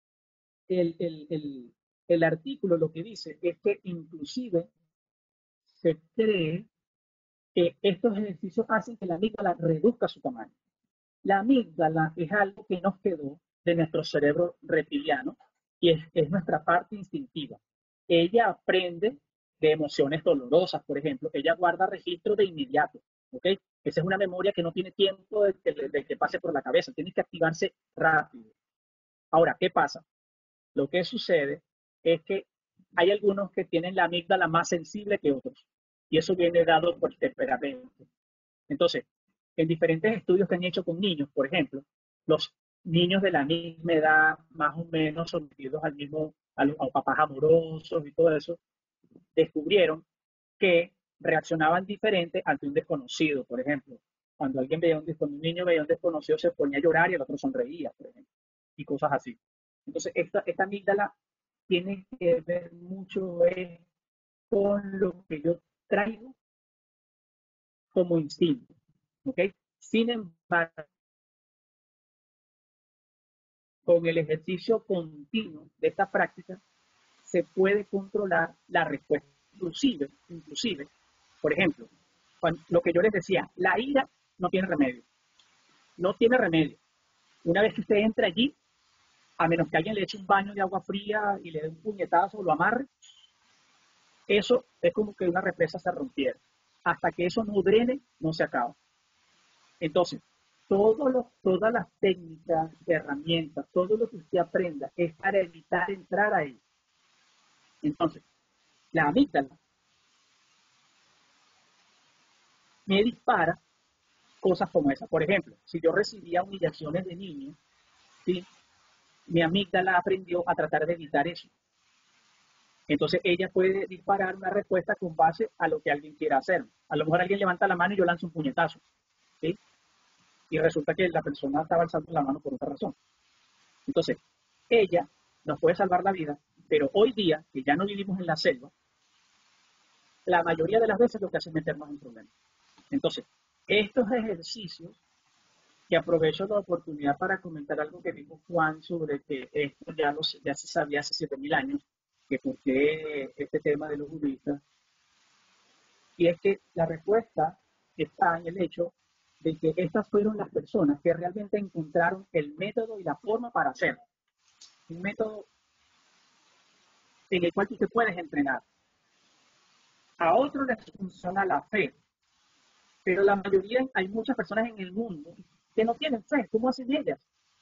el artículo lo que dice es que inclusive se cree que estos ejercicios hacen que la amígdala reduzca su tamaño. La amígdala es algo que nos quedó de nuestro cerebro reptiliano y es nuestra parte instintiva. Ella aprende de emociones dolorosas, por ejemplo. Ella guarda registro de inmediato, ¿ok? Esa es una memoria que no tiene tiempo de que pase por la cabeza. Tiene que activarse rápido. Ahora, ¿qué pasa? Lo que sucede es que hay algunos que tienen la amígdala más sensible que otros. Y eso viene dado por temperamento. Entonces, en diferentes estudios que han hecho con niños, por ejemplo, los niños de la misma edad, más o menos sometidos a papás amorosos y todo eso, descubrieron que reaccionaban diferente ante un desconocido, por ejemplo. Cuando un niño veía a un desconocido, se ponía a llorar y el otro sonreía, por ejemplo, y cosas así. Entonces, esta amígdala tiene que ver mucho con lo que yo traigo como instinto, ¿ok? Sin embargo, con el ejercicio continuo de esta práctica, se puede controlar la respuesta. Inclusive, por ejemplo, lo que yo les decía, la ira no tiene remedio. No tiene remedio. Una vez que usted entre allí, a menos que alguien le eche un baño de agua fría y le dé un puñetazo o lo amarre, eso es como que una represa se rompiera. Hasta que eso no drene, no se acaba. Entonces, todas las técnicas, herramientas, todo lo que usted aprenda es para evitar entrar ahí. Entonces, la amígdala me dispara cosas como esa. Por ejemplo, si yo recibía humillaciones de niño, ¿sí? Mi amígdala aprendió a tratar de evitar eso. Entonces ella puede disparar una respuesta con base a lo que alguien quiera hacer. A lo mejor alguien levanta la mano y yo lanzo un puñetazo, ¿sí? Y resulta que la persona estaba alzando la mano por otra razón. Entonces, ella nos puede salvar la vida, pero hoy día, que ya no vivimos en la selva, la mayoría de las veces lo que hace es meternos en problemas. Entonces, estos ejercicios, que aprovecho la oportunidad para comentar algo que dijo Juan sobre que esto ya se sabía hace 7.000 años, que por qué este tema de los budistas, y es que la respuesta está en el hecho de que estas fueron las personas que realmente encontraron el método y la forma para hacerlo. Un método en el cual tú te puedes entrenar. A otros les funciona la fe, pero la mayoría, hay muchas personas en el mundo que no tienen fe. ¿Cómo hacen ellas?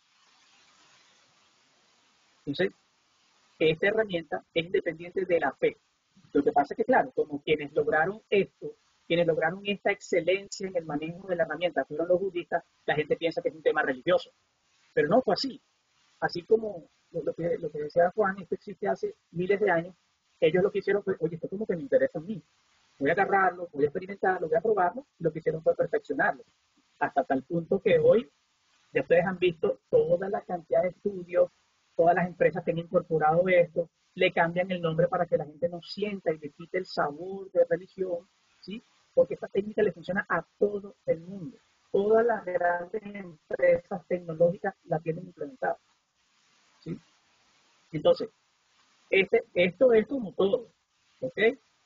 Entonces, esta herramienta es independiente de la fe. Lo que pasa es que, claro, como quienes lograron esto, quienes lograron esta excelencia en el manejo de la herramienta fueron los budistas, la gente piensa que es un tema religioso. Pero no fue así. Así como lo que decía Juan, esto existe hace miles de años, ellos lo que hicieron fue, oye, esto como que me interesa a mí. Voy a agarrarlo, voy a experimentarlo, voy a probarlo, y lo que hicieron fue perfeccionarlo. Hasta tal punto que hoy, ya ustedes han visto toda la cantidad de estudios, todas las empresas que han incorporado esto, le cambian el nombre para que la gente no sienta y le quite el sabor de religión, ¿sí? Porque esta técnica le funciona a todo el mundo. Todas las grandes empresas tecnológicas la tienen implementada, ¿sí? Entonces, esto es como todo, ¿ok?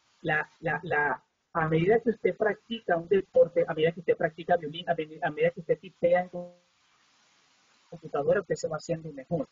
A medida que usted practica un deporte, a medida que usted practica violín, a medida que usted tipea en computadora, usted se va haciendo mejor.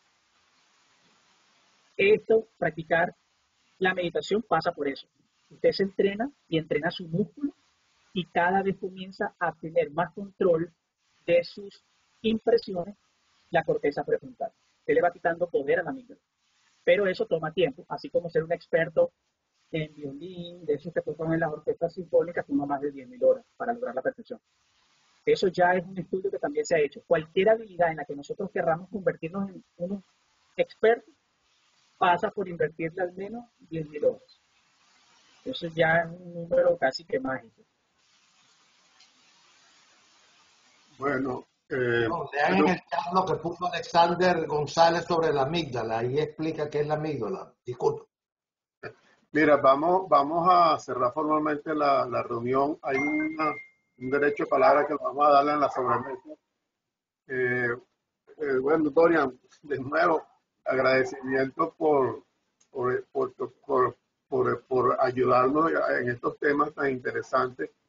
Practicar la meditación pasa por eso. Usted se entrena y entrena su músculo y cada vez comienza a tener más control de sus impresiones, la corteza prefrontal. Se le va quitando poder a la amígdala. Pero eso toma tiempo, así como ser un experto en violín, de esos que tocan en las orquestas sinfónicas, toma más de 10.000 horas para lograr la perfección. Eso ya es un estudio que también se ha hecho. Cualquier habilidad en la que nosotros querramos convertirnos en unos expertos, pasa por invertirle al menos 10.000 horas. Eso ya es un número casi que mágico. Bueno, lean en el chat lo que puso Alexander González sobre la amígdala. Ahí explica qué es la amígdala. Disculpa. Mira, vamos a cerrar formalmente la reunión. Hay un derecho de palabra que vamos a darle en la sobremesa. Bueno, Dorian, de nuevo, agradecimiento por por ayudarnos en estos temas tan interesantes